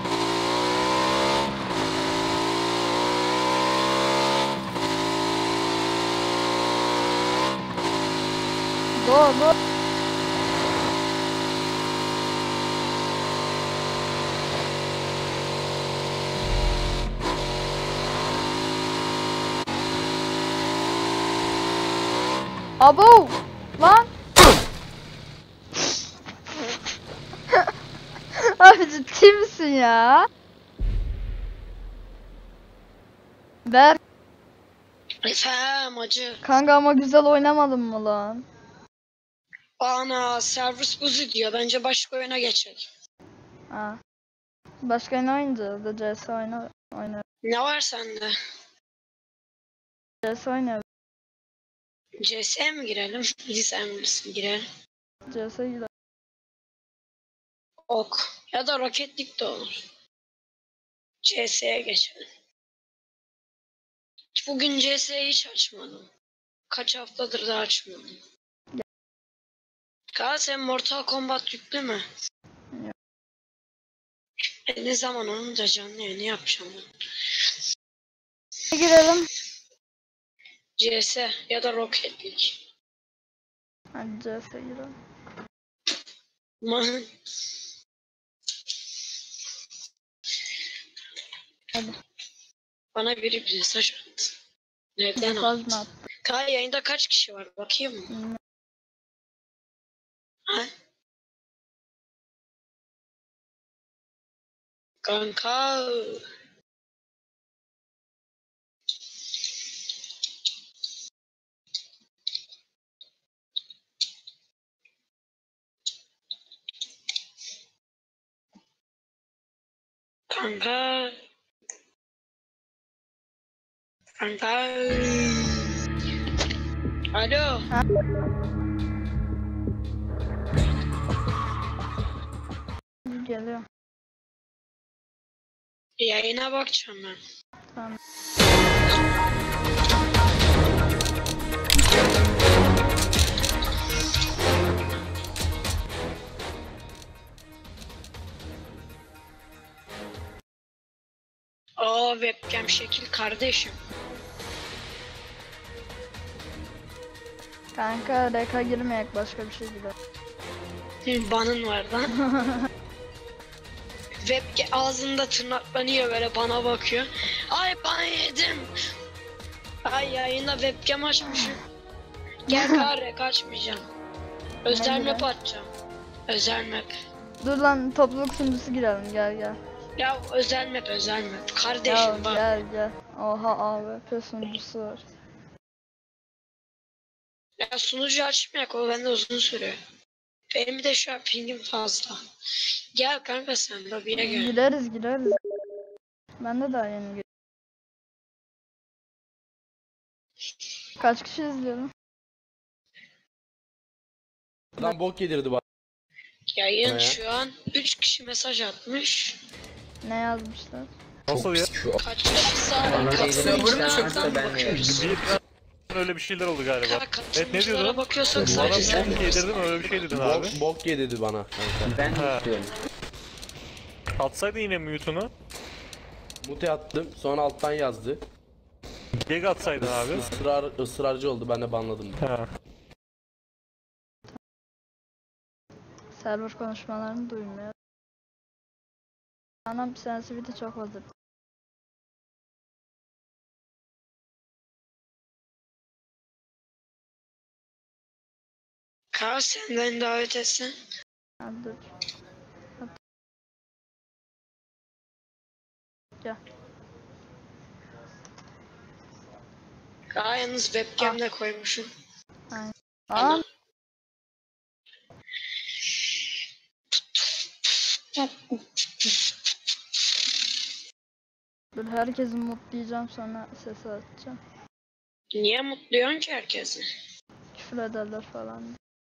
B: Go. Abo! Lan! Abi ciddi misin ya? Berk
D: Efendim acı.
B: kanka ama güzel oynamadın mı lan?
D: Ana servis buzu diyor. Bence başka oyuna geçelim.
B: Aa. Başka ne oynayacağız da CS oynar.
D: Ne var sende?
B: CS oynar.
D: CS'ye mi girelim? İyi sen bilirsin girelim.
B: CS'ye gider.
D: Ok. Ya da Rocket League de olur. CS'ye geçelim. Bugün CS'yi hiç açmadım. Kaç haftadır da açmadım. Kaan sen Mortal Kombat yüklü mü?
B: Yok.
D: Ne zaman onu da canlı yayını yapacağım ben.
B: Girelim.
D: CS ya da Rocket League.
B: Hadi CS'ye girelim.
D: Man.
B: Hadi.
D: Bana biri bir mesaj attı. Nereden
B: Mesaj
D: attı?
B: mı attı?
D: Kaan yayında kaç kişi var? Bakayım mı?
B: Bilmiyorum.
D: Ha? Kanka. Kanka. Kanka. Alo.
B: Geliyor.
D: Yayına bakacağım ben.
B: Tamam.
D: Aa webcam şekil kardeşim.
B: Kanka reka girmeyek başka bir şey gider.
D: Banın var lan. Webcam ağzında tırnaklanıyor böyle bana bakıyor. Ay ban yedim. Ay yayında webcam açmışım. Gel kare kaçmayacağım. Özel
B: Ne
D: map açacağım. Özel map.
B: Dur lan topluluk sunucusu girelim gel.
D: Ya özel map özel map.
B: Ya
D: Kardeşim bak.
B: gel. Oha abi sunucusu var.
D: Ya sunucu açmayak o bende uzun sürüyor. Benim bir de şu an pingim fazla. Gel kanka sen lobiye gel.
B: Gireriz. Ben de daha yeni girdim. Kaç kişi izliyorum?
G: Adam bok yedirdi bana.
D: Yayın
G: Ne?
D: şu an 3 kişi mesaj atmış.
B: Ne yazmışlar?
H: Nasıl ya?
D: Kaç kişi sağ
F: Bana
D: katılımcılardan bakıyoruz.
H: Öyle bir şeyler oldu galiba.
D: Ha,
H: Evet ne
D: katılımcılara
H: diyordun?
D: bakıyorsak
H: Bana
D: sadece sen
H: bok yedirdim öyle bir şey dedin abi.
G: Bok yedirdi bana kanka.
F: Ben
H: Ha.
F: istiyorum.
H: Atsaydın yine mute'unu.
G: Mute attım sonra alttan yazdı.
H: Gag atsaydın abi.
G: Israrcı oldu ben de banladım.
H: Ha.
B: Server konuşmalarını duymuyor. Anam sensitivity çok fazla.
D: Kaan senden davet etsen.
B: Hadi dur. Hadi. Gel.
D: Kaan yalnız webcam'de koymuşum.
B: Aa, dur herkesi mutlayacağım sonra sesi açacağım.
D: Niye mutluyorsun ki herkesi?
B: Küfür ederler falan.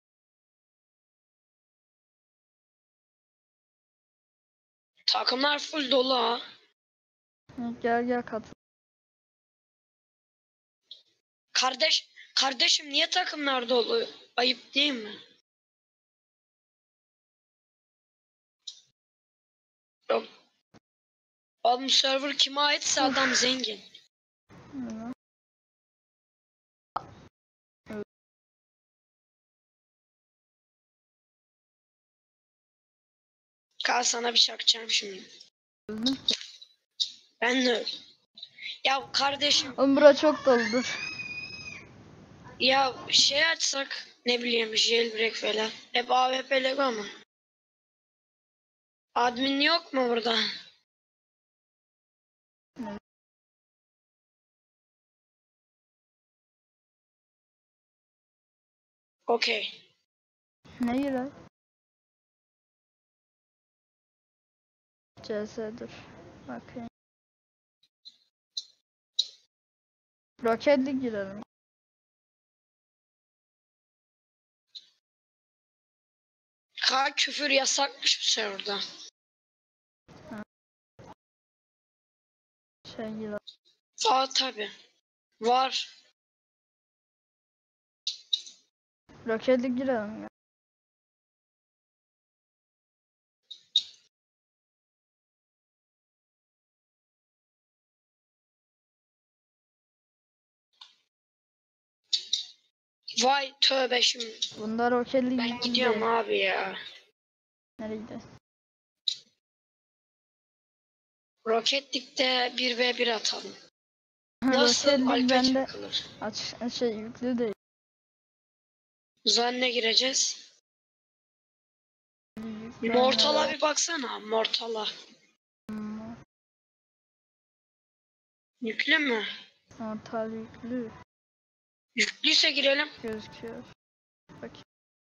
D: Takımlar full dolu ha.
B: Gel katıl.
D: Kardeşim niye takımlar dolu? Ayıp değil mi? Yok. Oğlum server kime aitse adam zengin.
B: Hı.
D: Kaan sana bir çakacağım şimdi.
B: Öldüm.
D: Ben de öyle. Ya kardeşim
B: Oğlum bura çok doludur.
D: ya şey açsak ne bileyim jailbreak falan. Hep AWP Lego mu? Admin yok mu burada? Okey.
B: Ne girer? CS dur. Bakayım. Rocket League girelim.
D: Küfür yasakmış bu serverda.
B: Şey girelim.
D: Tabi. Var.
B: Rocket League girelim ya.
D: Vay tövbe şimdi.
B: Bunda Rocket League
D: Ben gidiyorum
B: değil.
D: abi ya.
B: Nereye gidiyorsun?
D: Rocket League'de 1v1 atalım.
B: Rocket
D: Nasıl
B: League
D: Alper
B: bende
D: çakılır?
B: yüklü değil.
D: Zanne gireceğiz.
B: Yüklü
D: Mortal'a bir baksana. Mortal'a. Yüklü mü?
B: Mortal yüklü
D: Yüklüyse girelim.
B: gözüküyor. Bakayım.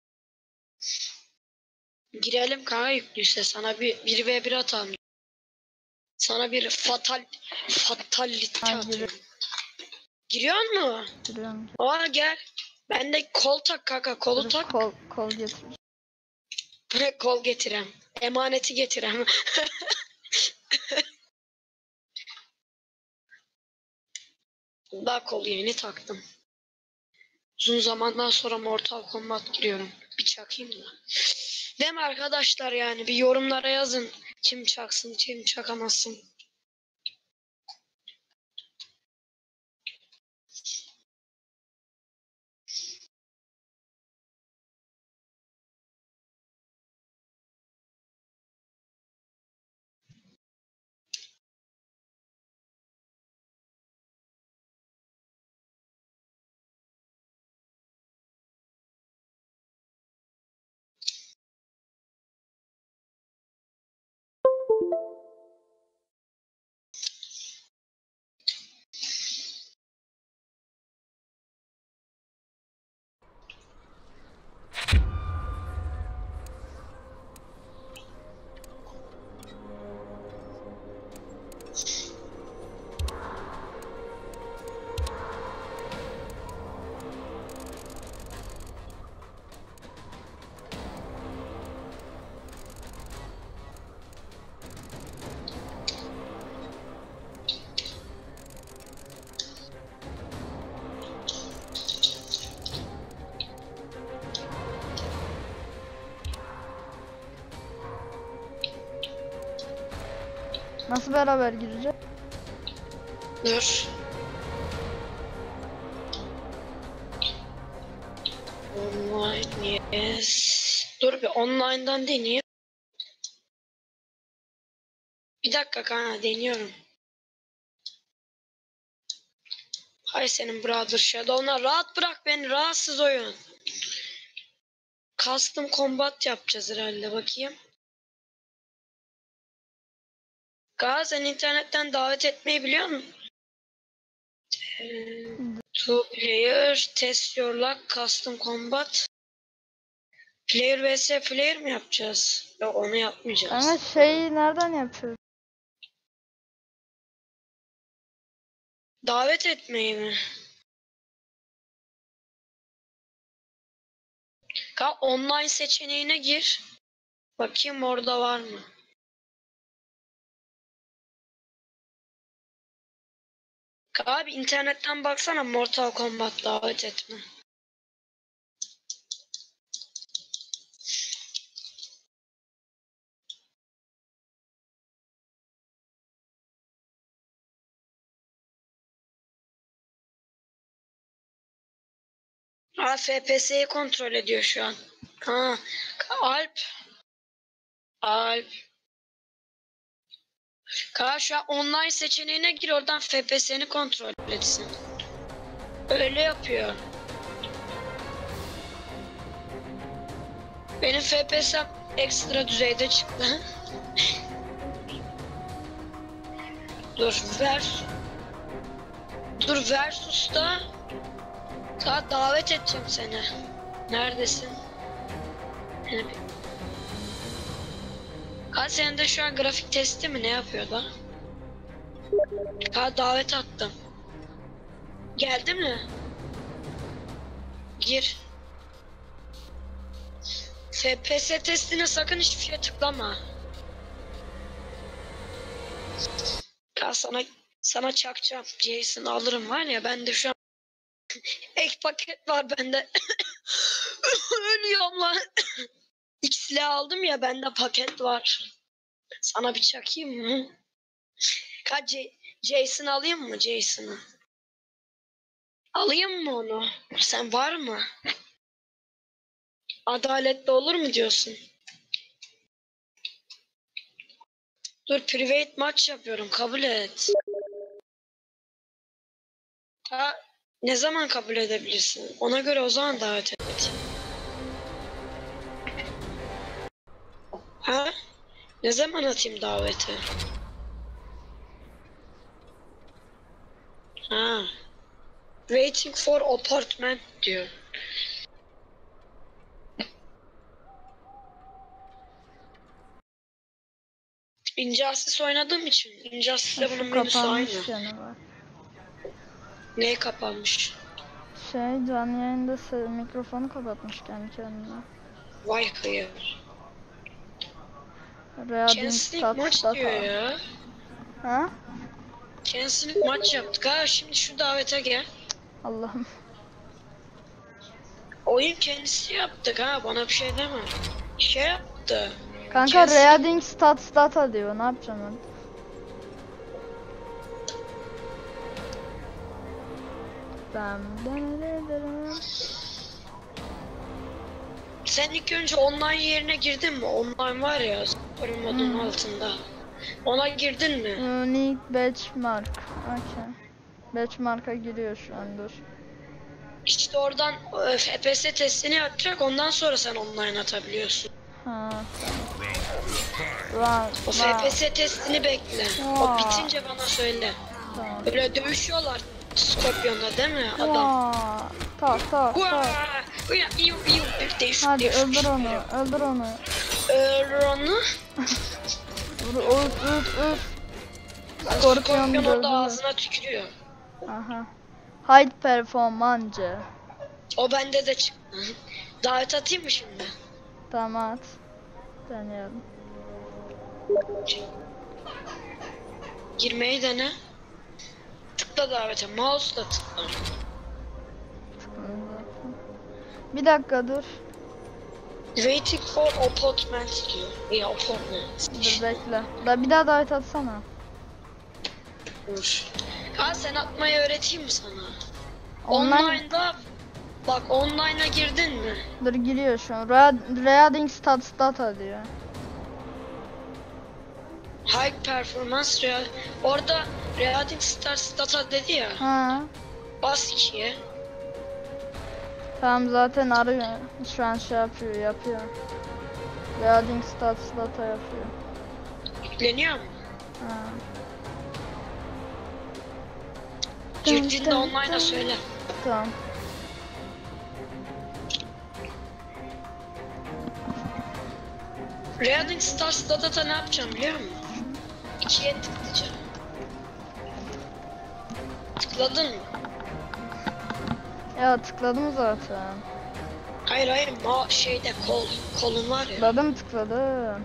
D: Girelim kanka yüklüyse. Sana bir 1v1 atalım. Sana bir fatality
B: Ha,
D: atıyorum. Giriyor mu?
B: Giriyorum.
D: Aa gel. Ben de kol tak kanka. Kolu
B: Dur,
D: tak.
B: kol getir.
D: Kol getirem. Emaneti getirem. Daha kol yeni taktım. Uzun zamandan sonra Mortal Kombat giriyorum. Bir çakayım da. Değil mi arkadaşlar yani? Bir yorumlara yazın. Kim çaksın, kim çakamazsın.
B: Nasıl beraber gireceğiz?
D: Dur. Online yes. Dur bir online'dan deneyeyim. Bir dakika kanka deniyorum. Hay senin brother Shadow'una rahat bırak beni, rahatsız oyun. Custom combat yapacağız herhalde, bakayım. Gaz sen internetten davet etmeyi biliyor musun? Two player test your luck custom combat. Player vs player mi yapacağız? Yok onu yapmayacağız.
B: Ama şeyi nereden yapıyoruz?
D: Davet etmeyi mi? Online seçeneğine gir. Bakayım orada var mı? Abi internetten baksana Mortal Kombat davet etme. FPS'yi kontrol ediyor şu an. Alp. Şu an online seçeneğine gir, oradan FPS'ni kontrol etsin. Öyle yapıyor. Benim FPS'm ekstra düzeyde çıktı. Dur Versus'ta davet edeceğim seni. Neredesin? Ha sen de şu an grafik testi mi ne yapıyor da? Ha davet attım. Geldi mi? Gir. FPS testine sakın hiçbir şeye tıklama. Ya sana çakacağım. Jason alırım var ya, bende şu an ek paket var bende. Ölüyorum lan. İlk silah aldım ya, bende paket var. Sana bir çakayım mı? Jason alayım mı Jason'ı? Alayım mı onu? Sen var mı? Adaletli olur mu diyorsun? Dur, private maç yapıyorum, kabul et. Ha, ne zaman kabul edebilirsin? Ona göre o zaman davet et. Ha? Ne zaman atayım daveti? Ha. Waiting for apartment diyor. Injustice oynadığım için. Injustice'le bunun menüsü aynı.
B: Kapanmış canavar.
D: Neye kapanmış?
B: Canlı yayında mikrofonu kapatmış kendi kendine.
D: Vay hıyar.
B: Reading
D: Canceling maç
B: stat
D: diyor
B: data.
D: ya.
B: Ha?
D: Canceling maç yaptık ha. Şimdi şu davete gel.
B: Allah'ım.
D: Oyun kendisi yaptık ha. Bana bir şey deme. Şey yaptı.
B: Kanka
D: Canceling.
B: reading stat data diyor. Ne yapacağım ben?
D: Sen ilk önce online yerine girdin mi? Online var ya. Sorun modunun altında. Ona girdin mi?
B: Unique benchmark. Okay. Benchmark'a giriyor şu an, dur.
D: İşte oradan FPS testini yapacak. Ondan sonra sen online atabiliyorsun.
B: Ha. Tamam.
D: O FPS testini bekle. O bitince bana söyle.
B: Tamam.
D: Böyle dövüşüyorlar Scorpion'da değil mi adam?
B: Vaa. Tak tak tak. Hadi öldür onu, öldür onu.
D: Öldür onu.
B: Öf.
D: Scorpion
B: dövdü.
D: orada ağzına tükürüyor.
B: Aha. High performance.
D: O bende de çıktı. Davet atayım mı şimdi?
B: Tamam at. Deneyelim.
D: Girmeyi dene. Tıkla davete. Mouse'la tıkla.
B: Bir dakika dur.
D: Waiting for apartment diyor. Ya apartment.
B: Dur bekle. Bir daha davet atsana.
D: Dur. Ha sen atmayı öğreteyim mi sana?
B: Online.
D: Online'da bak, online'a girdin mi?
B: Dur giriyor şu an. Reading stats data diyor.
D: High performance real. Orada Reading Stars data dedi ya.
B: Ha.
D: Bas 2'ye.
B: Tamam zaten arıyor. Şu an şey yapıyor. Reading stats data yapıyor.
D: Yükleniyor mu?
B: Ha.
D: Girdiğinde online'a söyle.
B: Tamam.
D: Reading Stars data ne yapacağım biliyor musun? 2'ye tıklayacağım. Tıkladın mı?
B: Ya tıkladım zaten.
D: Hayır şeyde kolun var ya.
B: Tıkladım.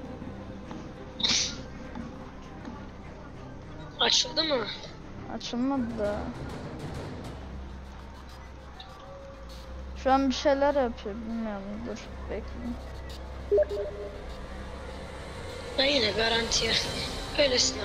D: Açıldı mı?
B: Açılmadı da. Şu an bir şeyler yapıyor, bilmiyorum, dur bekleyin.
D: Ben yine garantiye. Öylesine.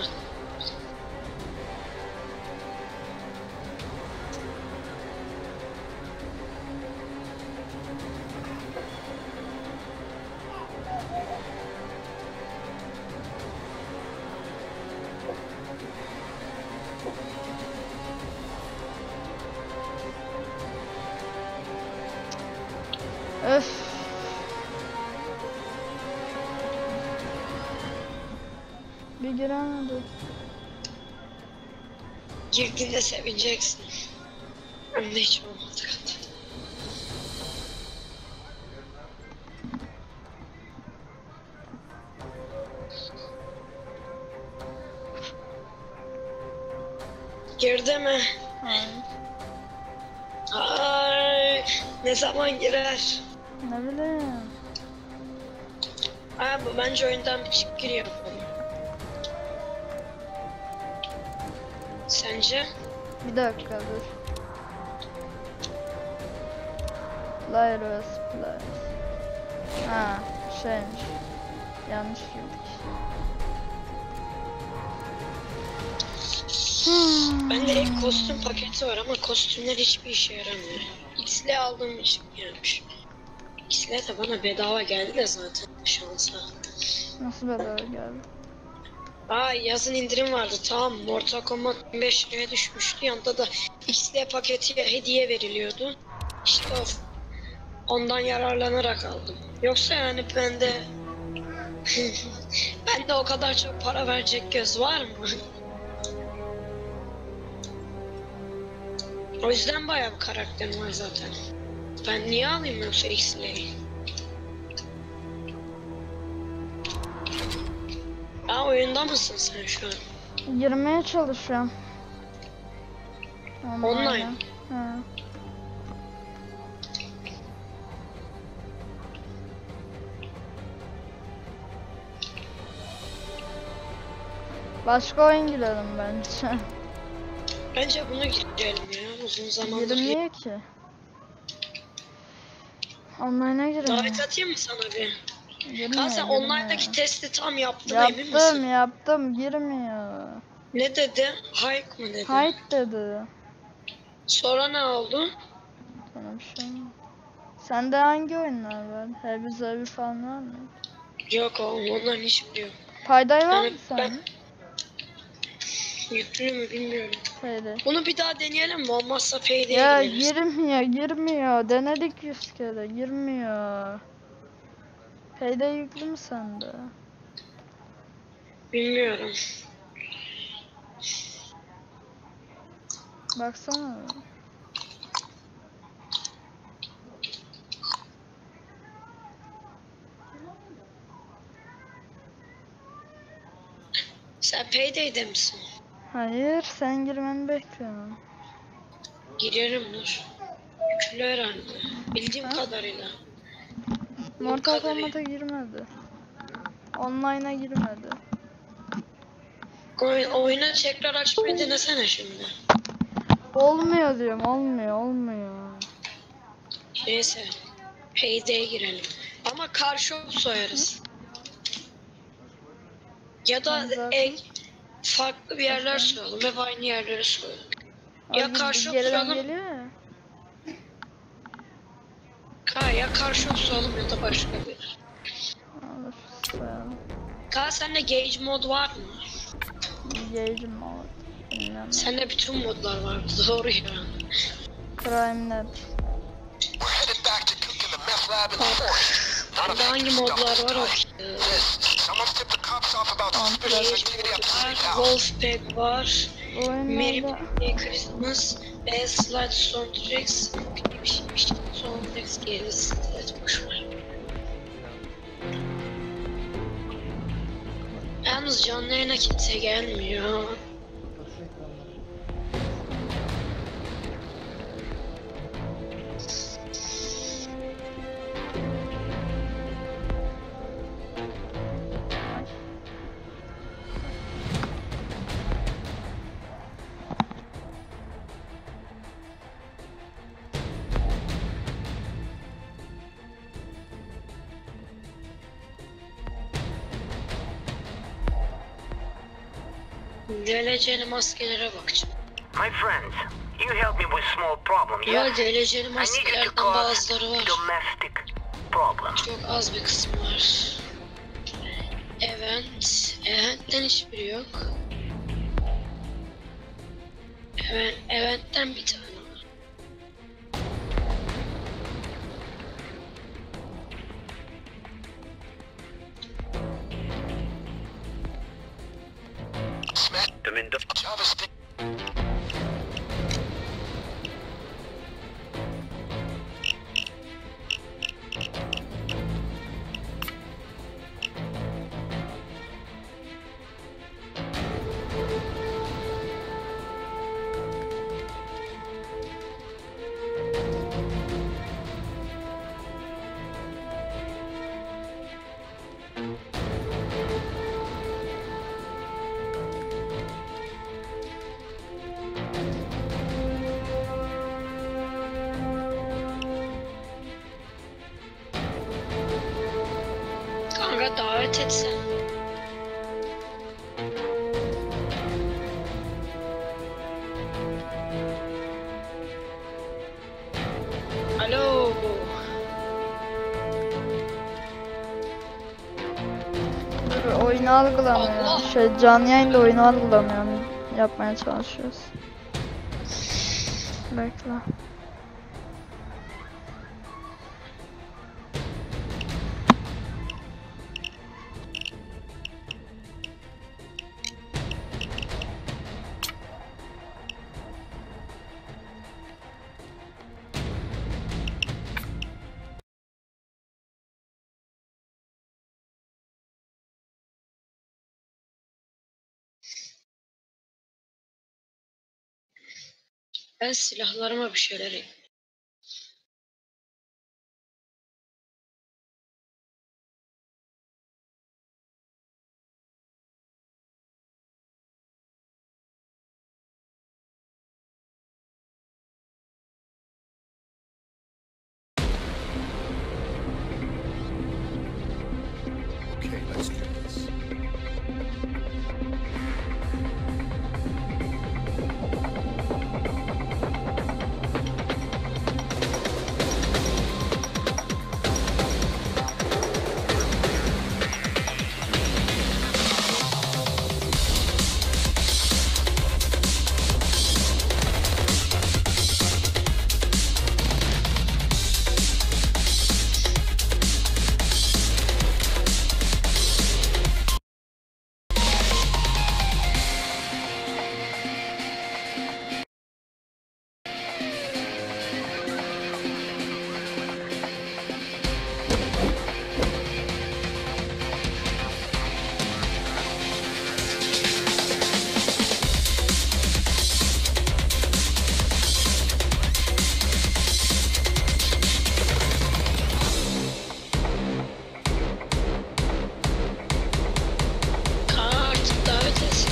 B: Öf. Bir giremedim.
D: Girdiğinde sevineceksin. Hem de hiç olmadı. Girdi mi?
B: Hayır.
D: Ay, ne zaman girer?
B: Ne bileyim.
D: Abi bence oyundan bir çık gir yapalım. Sence?
B: Bir dakika dur. Players. Ha, şeymiş. Yanlış girdik.
D: Bende ilk kostüm paketi var ama kostümler hiçbir işe yaramıyor. XL aldığım için gelmiş. XL de bana bedava geldi de zaten şansa.
B: Nasıl bedava geldi?
D: Aa yazın indirim vardı tamam. Mortal Kombat 25 liraya düşmüştü. Yanında da XL paketi hediye veriliyordu. İşte ondan yararlanarak aldım. Yoksa yani bende bende o kadar çok para verecek göz var mı? O yüzden bayağı bir karakterim var zaten. Ben niye alayım yoksa XL'yi? Aa oyunda mısın sen şu an?
B: Girmeye çalışıyorum.
D: Online.
B: Ha. Başka oyun girelim bence.
D: Bence bunu girelim ya uzun zamandır.
B: Girmiyor ki. Online'a girelim.
D: Davet atayım mı sana bir?
B: Girmiyor,
D: Sen
B: girmiyor.
D: online'daki testi tam yaptın emin misin?
B: Yaptım girmiyor.
D: Ne dedi? Hike mı dedi?
B: Hayt dedi.
D: Sonra ne oldu?
B: Sana bir şey mi? Sende hangi oyunlar var? Heavy Zerbi falan var mı?
D: Yok oğlum onların hiçbiri yok.
B: Payday var
D: Yani
B: mı sende?
D: Yüklü mü bilmiyorum.
B: Payday.
D: Bunu bir daha deneyelim mi? Olmazsa Payday'e
B: Ya
D: gideriz.
B: girmiyor. Denedik 100 kere. Girmiyor. Payday yüklü mü sende?
D: Bilmiyorum.
B: Baksana.
D: Sen Payday'de misin?
B: Hayır, sen girmeni bekliyorum.
D: Girerim dur. Yüklü herhalde. Bildiğim kadarıyla.
B: Mortal
D: kadarıyla.
B: Kombat'a girmedi. Online'a girmedi.
D: Oyunu tekrar açmayı denesene şimdi.
B: Olmuyor diyorum, olmuyor.
D: Neyse. Payday'e girelim. Ama karşı soyarız. Ya da
B: Ben zaten-
D: farklı bir yerler soyalım. Hep aynı yerleri soyalım. Ya
B: Abi,
D: karşı
B: geriden
D: soralım.
B: geliyor ya.
D: Ya karşı soyalım ya da başka bir.
B: Olur, sayalım.
D: Sende gauge mod var mı?
B: Gage'im var. Bilmem.
D: Sende bütün modlar var. Doğru ya.
B: Crime Net.
D: Bende hangi modlar var o? Wolfpack var.
B: Bu
D: Merry
B: oyunlarda
D: Christmas. Slide Soundtracks. Soundtracks geliriz. Evet boşver. Yalnız canlı yayına kimse gelmiyor. DLC'li maskelere bakacağım.
I: My friends, you help me with small problem,
D: Ama
I: yes?
D: DLC'li
I: I need you to
D: maskelerden
I: cause
D: bazıları var.
I: domestic problem.
D: Çok az bir kısmı var. Event'ten hiçbiri yok. Event'ten bir tane var.
I: Them in the JavaScript.
D: davet etsen. Alo.
B: Dur, oyunu algılamıyor.
D: Allah!
B: Canlı yayında oyunu algılamıyor. Yapmaya çalışıyoruz. Bekle.
D: Ben silahlarıma bir şeyler ekledim.
C: Okay, let's do this.
D: Kart davet etsen.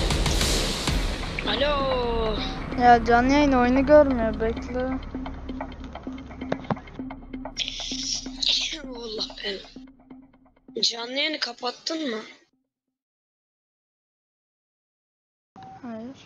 D: Alo.
B: Ya canlı yayın oyunu görmüyor, bekle.
D: Allah ben. Canlı yayını kapattın mı?
B: Hayır.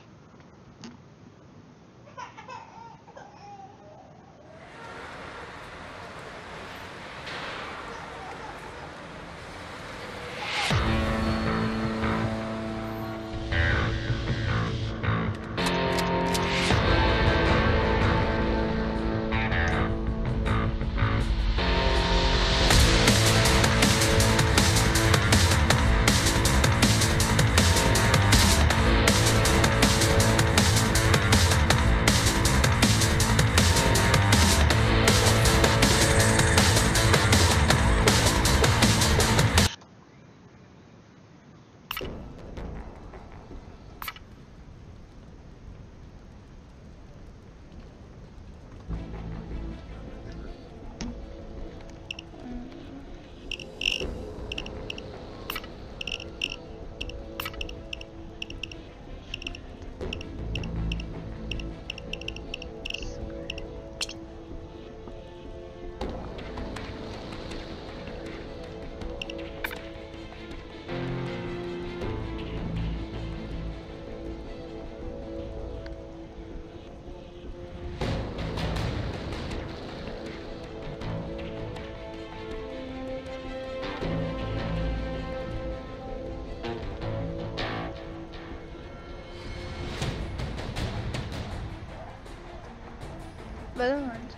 B: Benim önce.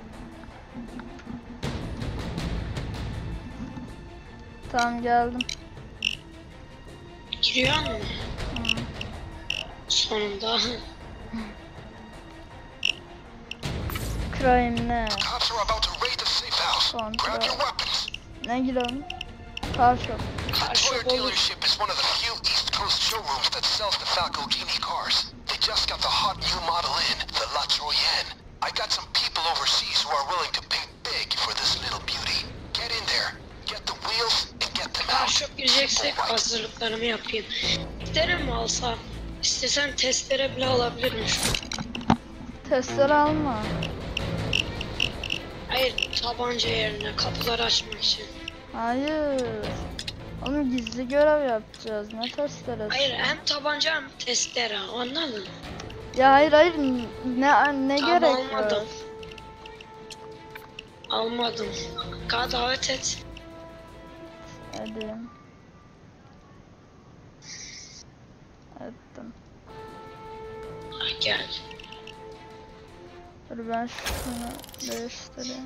B: Tamam, geldim.
D: Giriyor mu? Sonunda.
B: Crime ne?
I: Cops are about to raid the safe house. Grab your
B: Kontrol.
I: weapons.
B: Ne giriyorum? Karşı.
I: Toyota dealership is one of the few East Coast showrooms that sells the Falco Genie cars. They just got the hot new model in, the La Troyenne. I got some people overseas who are willing to pay big for this little beauty. Get in there, get the wheels, and get them out.
D: Karşıp gireceksek hazırlıklarımı yapayım. İsterim mi alsam? İstesem testere bile alabilirim şu an.
B: Testere alma.
D: Hayır, tabanca yerine kapıları açmak için.
B: Hayır. Oğlum gizli görev yapacağız. Ne testeresi?
D: Hayır hem tabanca hem testere anladın mı?
B: Ya hayır ne
D: Tamam,
B: gerek
D: almadım.
B: var?
D: Almadım. Kanka davet et.
B: Edeyim. Ettim.
D: Ay, gel.
B: Dur ben şunu değiştireyim.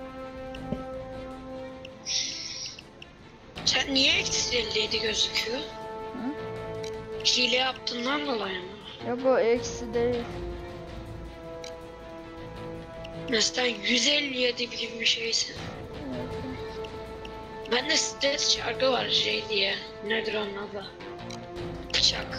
D: Sen niye eksi 57 gözüküyor? Hile yaptığından dolayı mı?
B: Yok o eksi değil.
D: Mesela 157 gibi bir şeysin. Bende stres şarkı var şey diye. Nedir onun adı? Bıçak.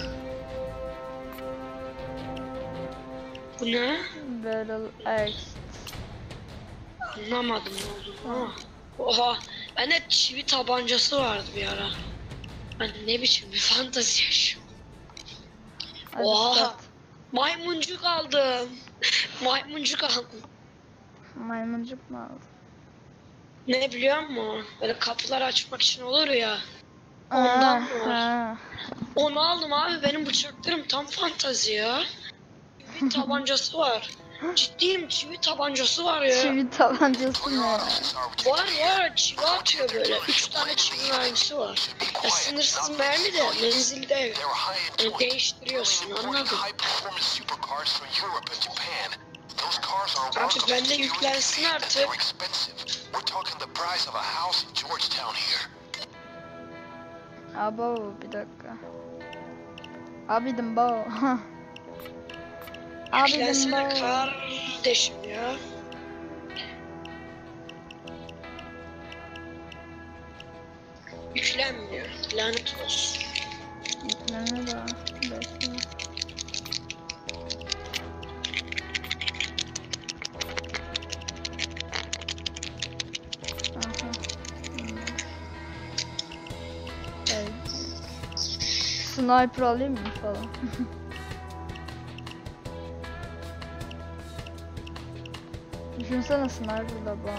D: Bu ne?
B: Barrel X.
D: Anlamadım ne olduğunu ama. Oha. Bende çivi tabancası vardı bir ara. Ben ne biçim bir fantezi yaşıyorum.
B: Hadi
D: Oha.
B: start.
D: Maymuncuk aldım. Maymuncuk aldım.
B: Maymuncuk mu aldın?
D: Ne biliyor musun? Böyle kapılar açmak için olur ya. Ondan mı var?
B: Ha.
D: Onu aldım abi. Benim bıçaklarım tam fantazi ya. Çivi tabancası var. Ciddiyim çivi tabancası var ya.
B: Çivi tabancası ne ya?
D: Var çivi atıyor böyle. 3 tane çivi mermisi var. Ya sınırsız mermi de menzilde yani değiştiriyorsun anladın? Artık bende yüklensin artık.
B: Abo bir dakika. Abidim bo. Abidim
D: Yüklensene
B: bo.
D: kardeşim ya. Yüklenmiyor. Lanet olsun.
B: Yükleme de. Bekle. Aha. Evet. Sniper alayım mı falan? Düşünsene sniper'da bana.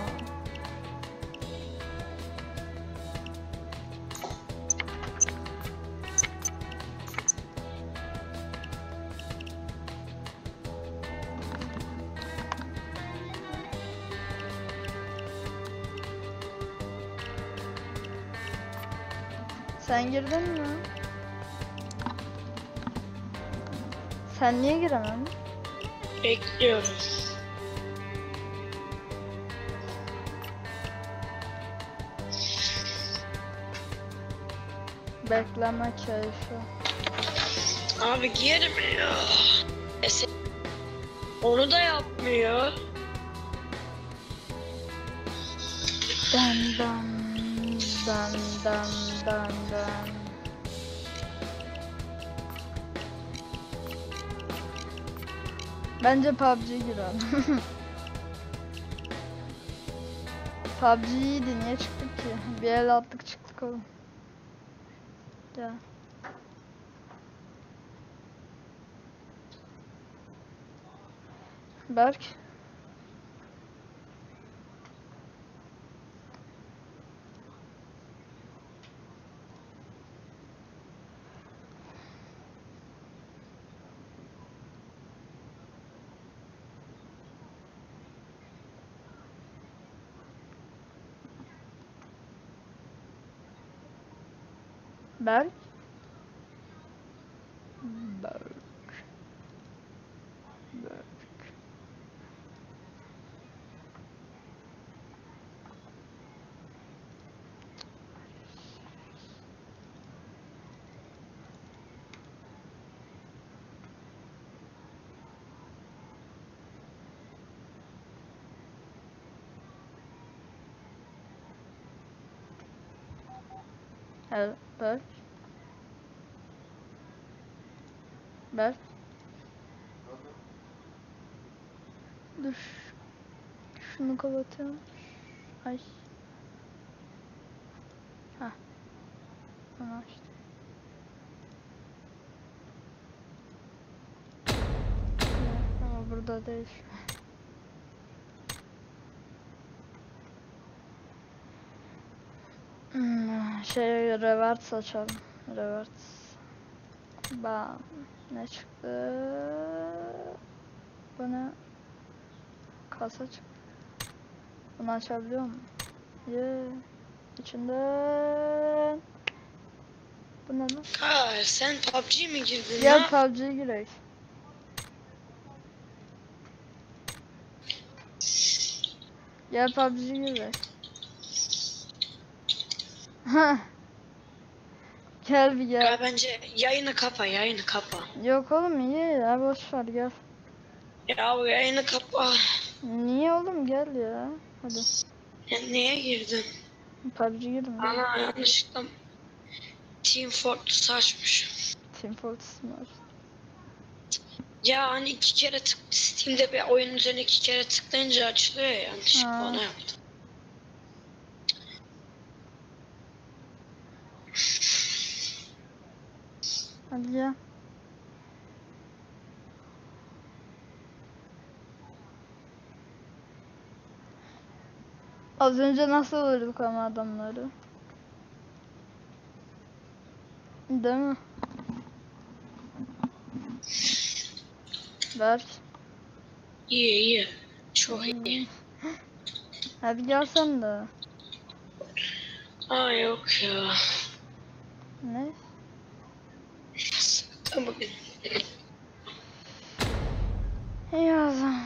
B: Sen girdin mi? Sen niye giremedin?
D: Bekliyorum.
B: Bekleme keyfi.
D: Abi girmiyor. Onu da yapmıyor.
B: Dan dan dan dan dan dan. Bence PUBG girelim. PUBG iyiydi, niye çıktık ki? Bir el attık çıktık oğlum. Ya. Berk. Berk. Berk. Berk. Evet, Berk. Berk. Dur. Şunu kapatıyorum. Ay. Hah. Onu açtım. Ama burada değil. Revert açalım. Revert. Bam. Ne çıktı? Bana kasa çıktı. Bunu açabiliyor muyum? İçinden. Bu ne lan?
D: Sen PUBG mi girdin
B: Gel
D: ya?
B: PUBG'ye girek. Gel PUBG'ye girek. Hah. Gel bir gel.
D: Ya bence yayını kapa.
B: Yok oğlum iyi ya, boş ver gel.
D: Ya bu yayını kapa.
B: Niye oğlum, gel ya. Hadi.
D: Ya neye girdin?
B: PUBG'ye girdim. Gel.
D: Ana yanlışlıkla Team Fortress açmışım.
B: Team Fortress mı var?
D: Ya hani 2 kere Steam'de bir oyun üzerine 2 kere tıklayınca açılıyor ya, yanlışlıkla
B: Ha.
D: ona yaptım.
B: Hadi gel. Az önce nasıl vurduk ama adamları? Değil mi? Berk.
D: İyi. Çok iyi.
B: Hadi gel sen de.
D: Aa yok ya.
B: Ne?
D: Tamam.
B: İyi o zaman.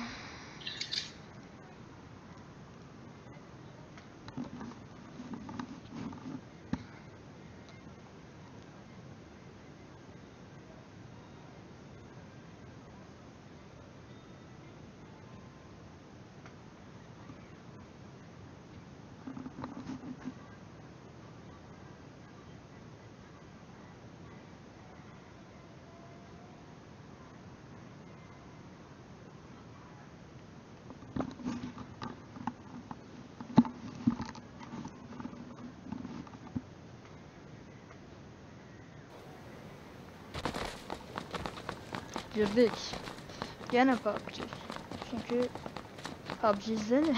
B: Girdik. Gene PUBG. Çünkü PUBG izledi.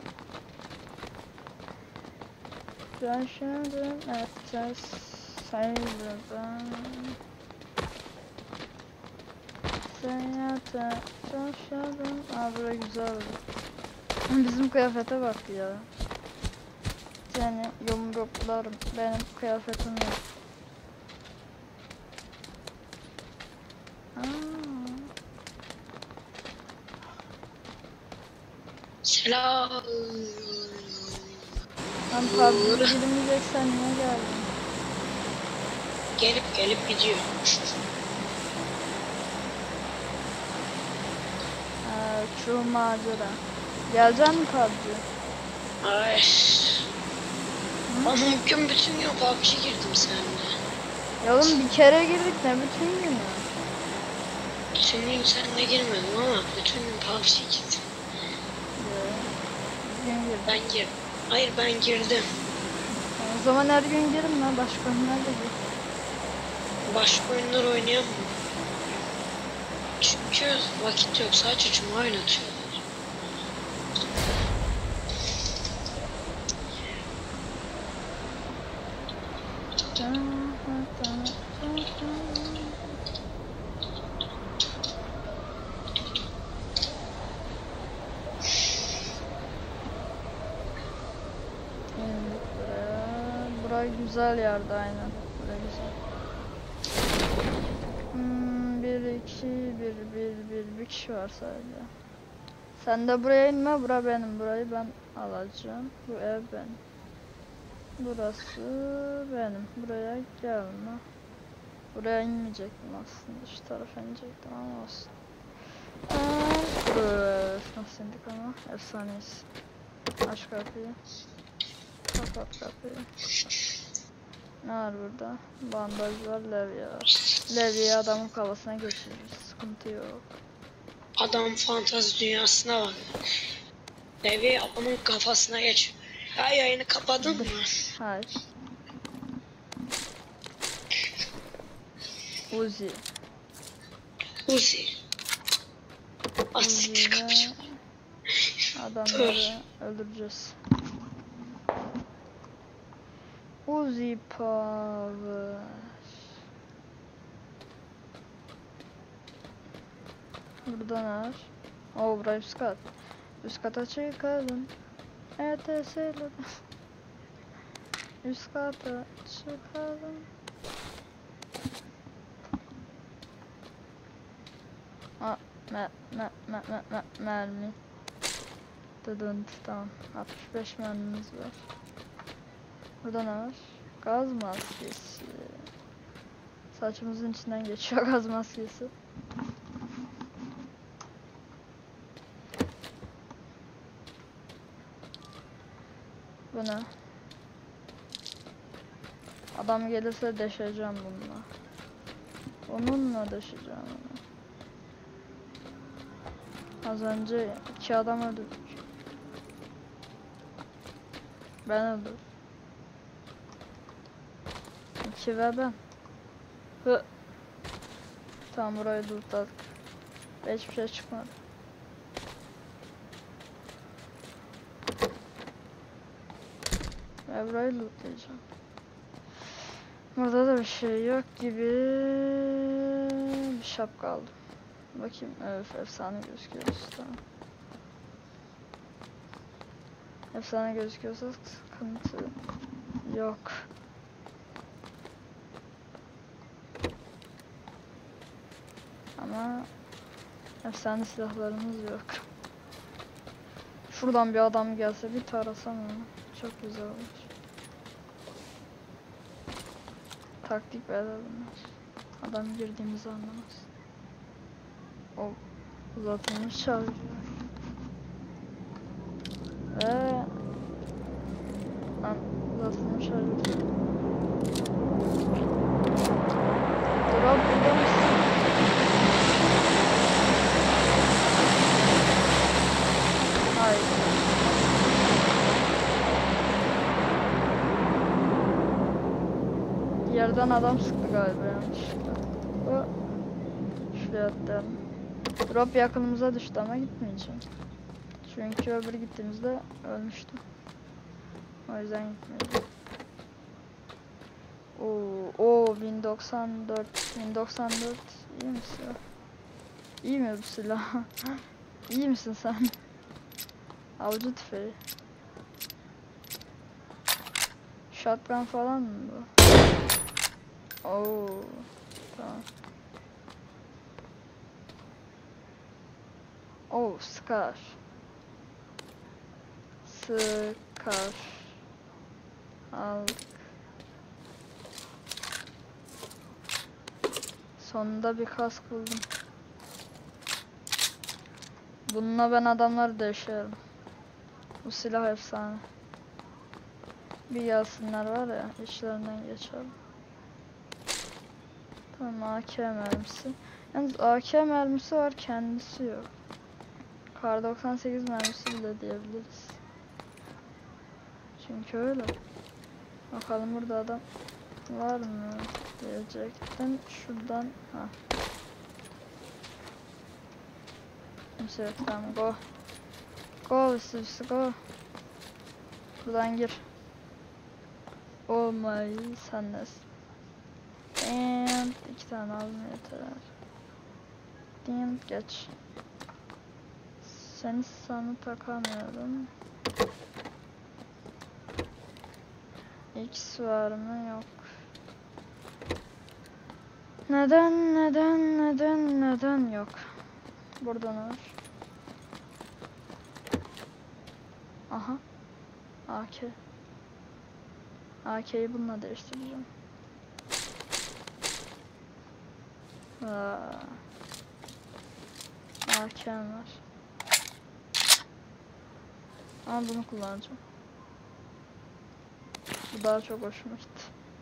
B: Ben şimdi evet sayılırım. Seyahate çalışalım. Aa burası güzel oldu. Bizim kıyafete bak ya. Yani yumruklarım. Benim kıyafetim yok.
D: Selam.
B: Ben PUBG'ye girmeyeceksen niye geldin?
D: Gelip gidiyor.
B: Şu macera. Gelecek mi PUBG?
D: Ay. Ama bugün bütün gün PUBG girdim seninle.
B: Ya oğlum bir kere girdik ne bütün gün ya?
D: Bütün gün seninle girmedim ama bütün gün PUBG girdim.
B: Bugün girdik.
D: Ben girdim. Hayır ben girdim.
B: O zaman her gün girin lan, başka oyunlar da gir.
D: Başka oyunlar oynayamam. Çünkü vakit yok, sadece cuma oynatıyorlar.
B: Burası güzel yerde aynen. Burası güzel. 1 kişi var sadece. Sen de buraya inme, bura benim. Burayı ben alacağım. Bu ev benim. Burası benim. Buraya gelme. Buraya inmeyecektim aslında. Şu tarafa inecektim ama olsun. Nasıl indik ama? Efsaneyiz. Aç kapıyı. Kapat kapıyı. Ne var burada? Bandaj var, levye var. Levyeyi adamın kafasına geçiririz. Sıkıntı yok.
D: Adam fantezi dünyasına bak. Evi adamın kafasına geç. Ya yayını kapadın mı?
B: Hayır. Uzi.
D: Uzi. Asiktir kapışım.
B: Adamları öldüreceğiz. Uzi Power. Burada ne var? Oo, buraya üst kat. Üst kata çıkalım. ETS'le üst kata çıkalım. Aa, mermi. Dıdınt, tamam. 65 mermimiz var. Burada ne var? Gaz maskesi. Saçımızın içinden geçiyor gaz maskesi. Bu ne? Adam gelirse deşeceğim bununla. Onunla deşeceğim onu. Az önce 2 adam öldürdük. Ben öldürdüm. 2 ve ben. Hı. Tamam, burayı lootladık. Hiçbir şey çıkmadı. Ve burayı lootlayacağım. Burada da bir şey yok gibi. Bir şapka aldım. Bakayım, öf, efsane gözüküyoruz, tamam. Efsane gözüküyorsa sıkıntı yok. Ama efsane silahlarımız yok. Şuradan bir adam gelse bir tarasam onu. Çok güzel olur. Taktik böyle bunlar. Adam girdiğimizi anlamaz. O uzatılmış şarjı. Ve uzatılmış şarjı. Drop burada mısın? Hayır. Yerden adam sıktı galiba yanlışlıkla. O şuraya atlayalım. Drop yakınımıza düştü ama gitmeyeceğim. Çünkü öbür gittiğimizde ölmüştüm. O yüzden gitmeyeceğim. Oo 1094 iyi mi silah? İyi mi bu silah? İyi misin sen? Avcı tüfeği. Shotgun falan mı bu? Oo, tamam. Oh, Scar. Aldık. Sonunda bir kask buldum. Bununla ben adamları deşerim. Bu silah efsane. Bir gelsinler var ya, içlerinden geçelim. Tamam, AK mermisi. Yalnız AK mermisi var, kendisi yok. Kar 98 mermisi bile diyebiliriz. Çünkü öyle. Bakalım burada adam var mı diyecektim. Şuradan ha. Kimse yok, tamam, go. Go sis, go. Buradan gir. Oh my, sen nesin? And 2 tane aldım yeter. And geç. Seni sana takamıyorum. X var mı? Yok. Neden yok? Burada ne var? Aha. AK. AK'yi bununla değiştireceğim. AK'm var. Ama bunu kullanacağım. Bu daha çok hoşuma gitti.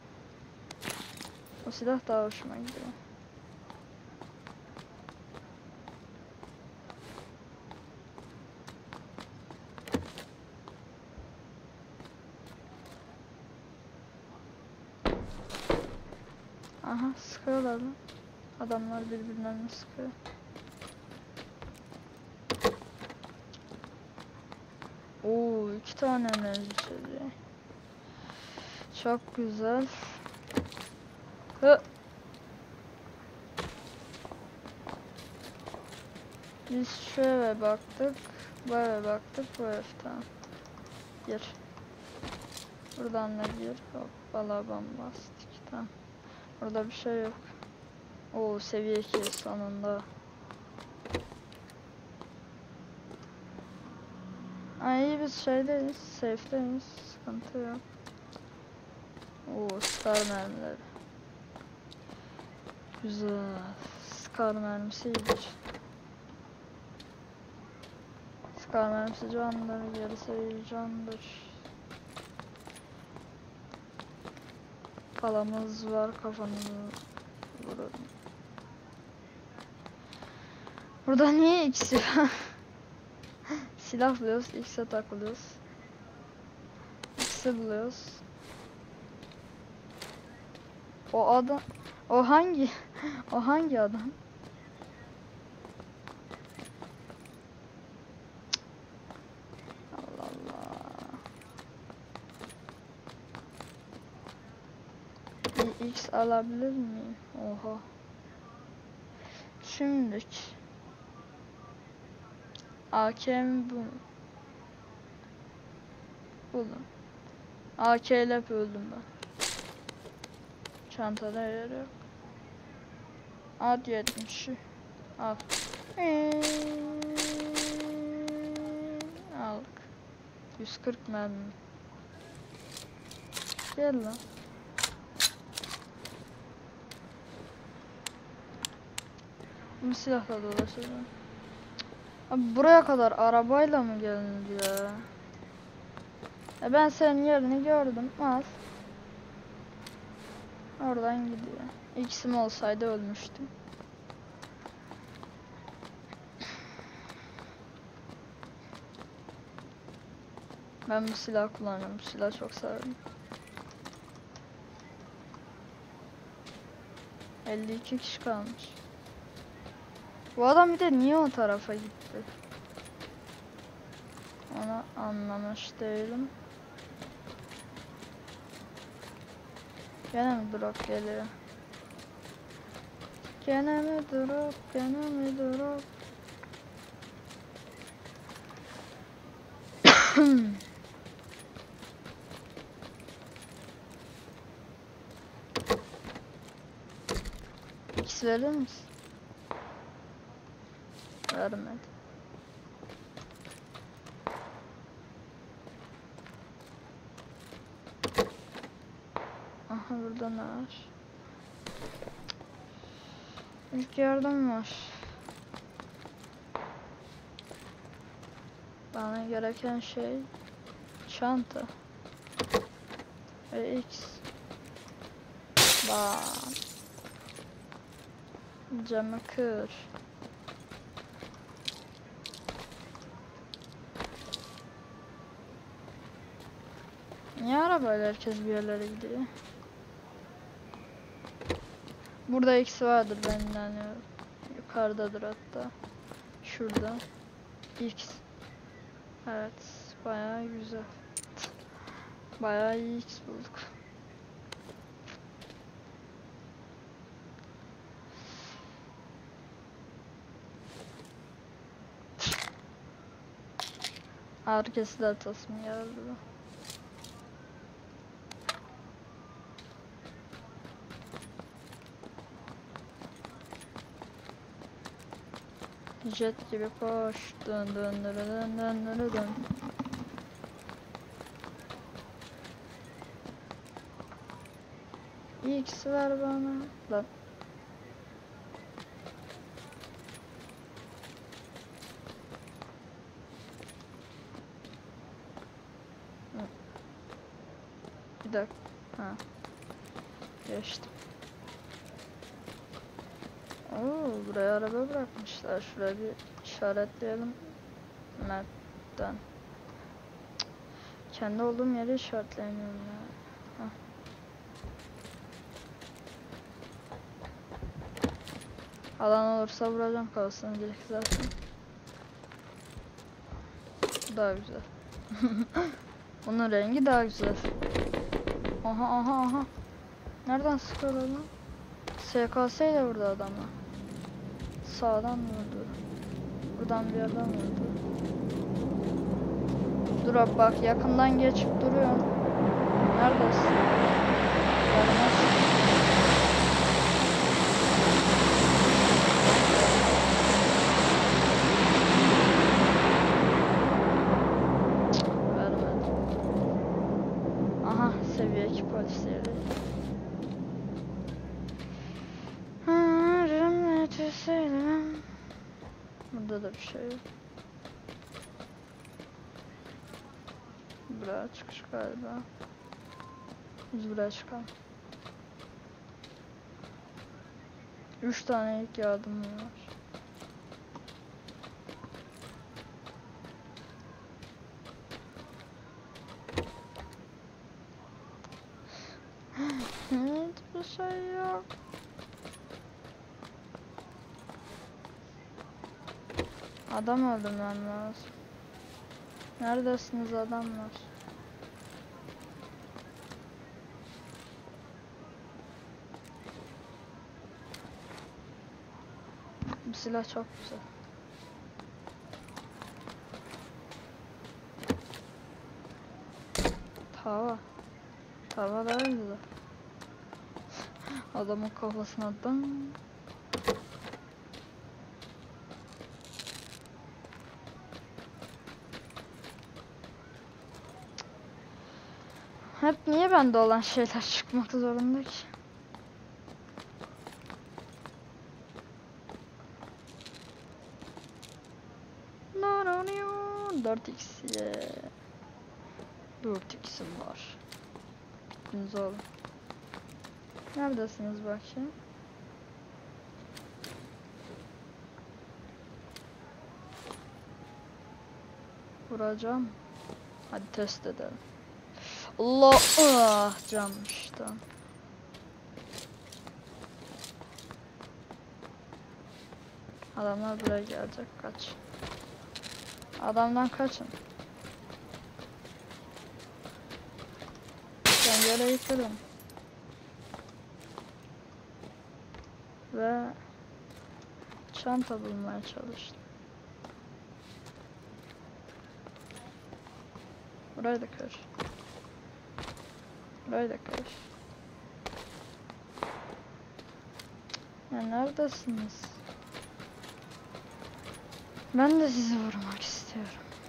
B: O silah daha hoşuma gidiyor. Aha, sıkıyorlar lan. Adamlar birbirlerini sıkıyor. Oo, 2 tane enerji içeceği. Çok güzel. Hı. Biz şu eve baktık. Bu eve baktık. Bu ev tamam. Gir. Buradan da gir. Hoppala bombastik. Tamam. Orada bir şey yok. Oo seviye 2 sonunda. Ay iyi biz şeydeyiz. Safe'deyiz. Sıkıntı yok. Oo Scar mermileri. Güzel. Scar mermisi iyidir. Scar mermisi candır. Gerisi candır. Palamız var, kafanızı vurun. Burada niye ikisi? Silah buluyoruz, X'e takılıyoruz. X'e buluyoruz. O adam, o hangi? O hangi adam? Allah Allah. Bir X alabilir miyim? Oha. Şimdilik. AK'mi bu. Buldum. AK ile hep öldüm ben. Çantada yer yok. At 70'i. Al. Aldık. 140 mermi. Gel lan. Bu silahla dolaşacağım. Abi buraya kadar arabayla mı gelindi ya? Ben senin yerini gördüm. Al. Oradan gidiyor. İksim olsaydı ölmüştüm. Ben bu silah kullanıyorum. Bu silahı çok severim. 52 kişi kalmış. Bu adam bir de niye o tarafa gitti? Onu anlamış değilim. Gene mi drop geliyor? Gene mi drop? Gene mi drop? X verir misin? Vermedi. Aha burada ne var? İlk yardım var. Bana gereken şey çanta ve X. Bam. Camı kır. Niye arabayla herkes bir yerlere gidiyor? Burada eksi vardır ben inanıyorum. Yukarıdadır hatta. Şurada. X. Evet. Bayağı güzel. Bayağı iyi X bulduk. Arkası da atasım geldi. Jet gibi koş. Dön dön dön dön dön dön dön. X ver bana. Lan. Bir dakika. Ha. Geçtim. Oo, buraya araba bırakmışlar. Şuraya bir işaretleyelim. Map'ten. Kendi olduğum yeri işaretleyemiyorum ya. Heh. Alan olursa vuracağım kafasını direkt zaten. Bu daha güzel. Bunun rengi daha güzel. Aha aha aha. Nereden sıkıyorlar lan? SKS ile vurdu adamı. Sağdan vurdu. Buradan bir yerden vurdu. Dur abi bak yakından geçip duruyor. Neredesin? Yarına sık. Seviye 2 polisleri. Burada da bir şey yok. Buraya çıkış galiba. Biz buraya çıkalım. 3 tane ilk yardım var. Hiçbir şey yok. Adam öldürmem lazım. Neredesiniz adamlar? Bu silah çok güzel. Tava. Tava da öldü. Adamın kafasına dın. Hep niye bende olan şeyler çıkmak zorunda ki? No no no 4x ye. 4x'im var. Gitiniz oğlum. Neredesiniz bakayım? Vuracağım. Hadi test edelim. Allah ah cammış tamam. Adamlar buraya gelecek kaç. Adamdan kaçın. Ben yere yıkırım. Ve çanta bulmaya çalıştım. Burayı da kır. Burayı da kır. Ya neredesiniz? Ben de sizi vurmak istiyorum.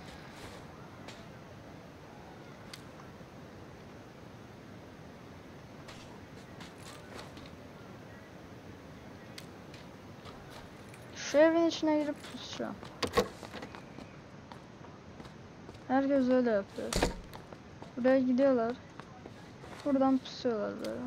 B: Şu evin içine girip pusacağım. Herkes öyle yapıyor. Buraya gidiyorlar. Buradan pusuyorlar böyle.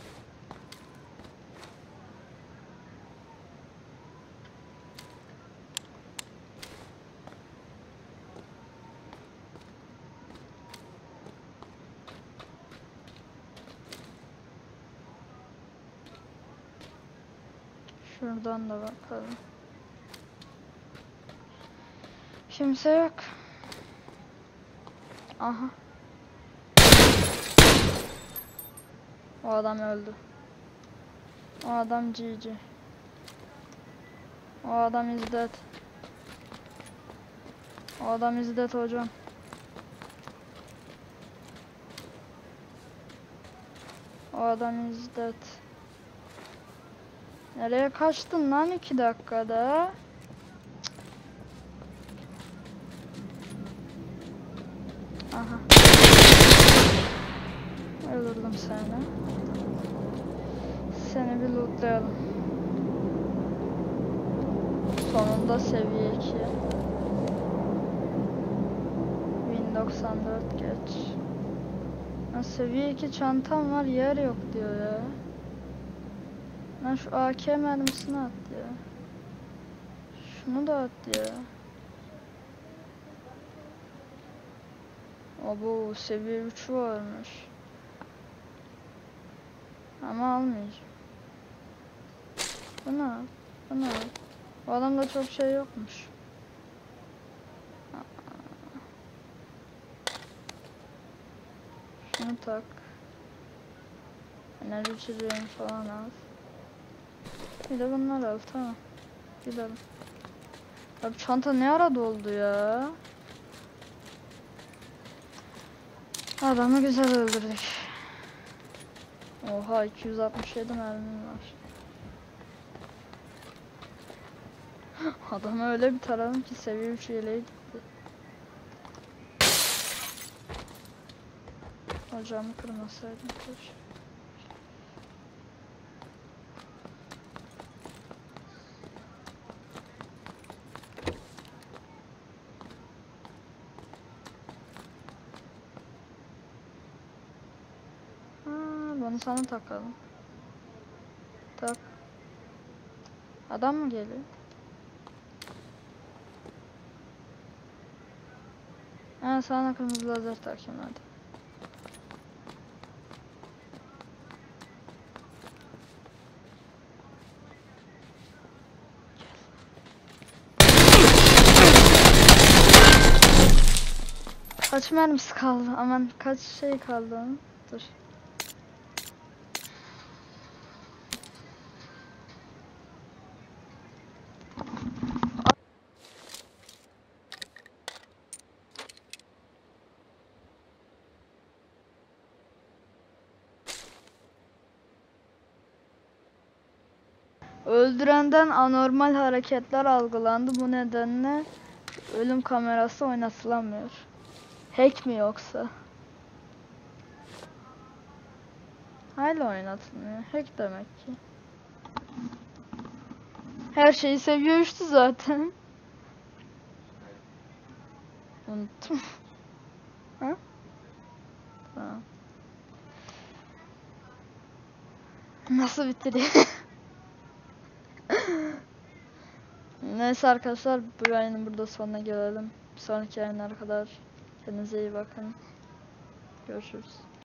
B: Şuradan da bakalım. Kimse yok. Aha. O adam öldü. O adam GG. O adam is dead. O adam is dead hocam. O adam is dead. Nereye kaçtın lan 2 dakikada? Aha. Öldürdüm seni. Seni bir lootlayalım. Sonunda seviye 2. 1094 geç. Ha, seviye 2 çantam var yer yok diyor ya. Lan şu AK mermisini at ya. Şunu da at ya. Abo seviye 3 varmış. Ama almayacağım. Bunu al. Bunu al. O adamda çok şey yokmuş. Şunu tak. Enerji içeceğim falan al. Bir de bunlar al, tamam. Gidelim. Abi çanta ne ara doldu ya? Adamı güzel öldürdük. Oha 267 mermim var. Adamı öyle bir taradım ki seviye 3 yeleğe gitti. Ocağımı kırmasaydım keşke. Bunu sana takalım. Tak. Adam mı geliyor? Ha, sana kırmızı lazer takayım hadi. Kaç mermisi kaldı? Aman kaç şey kaldı onun? Dur. Öldürenden anormal hareketler algılandı. Bu nedenle ölüm kamerası oynatılamıyor. Hack mi yoksa? Hala oynatılmıyor. Hack demek ki. Her şeyi seviyor işte zaten. Unuttum. Ha? Tamam. Nasıl bitireyim? Neyse arkadaşlar, bu yayının burada sonuna gelelim. Bir sonraki yayınlara kadar kendinize iyi bakın. Görüşürüz.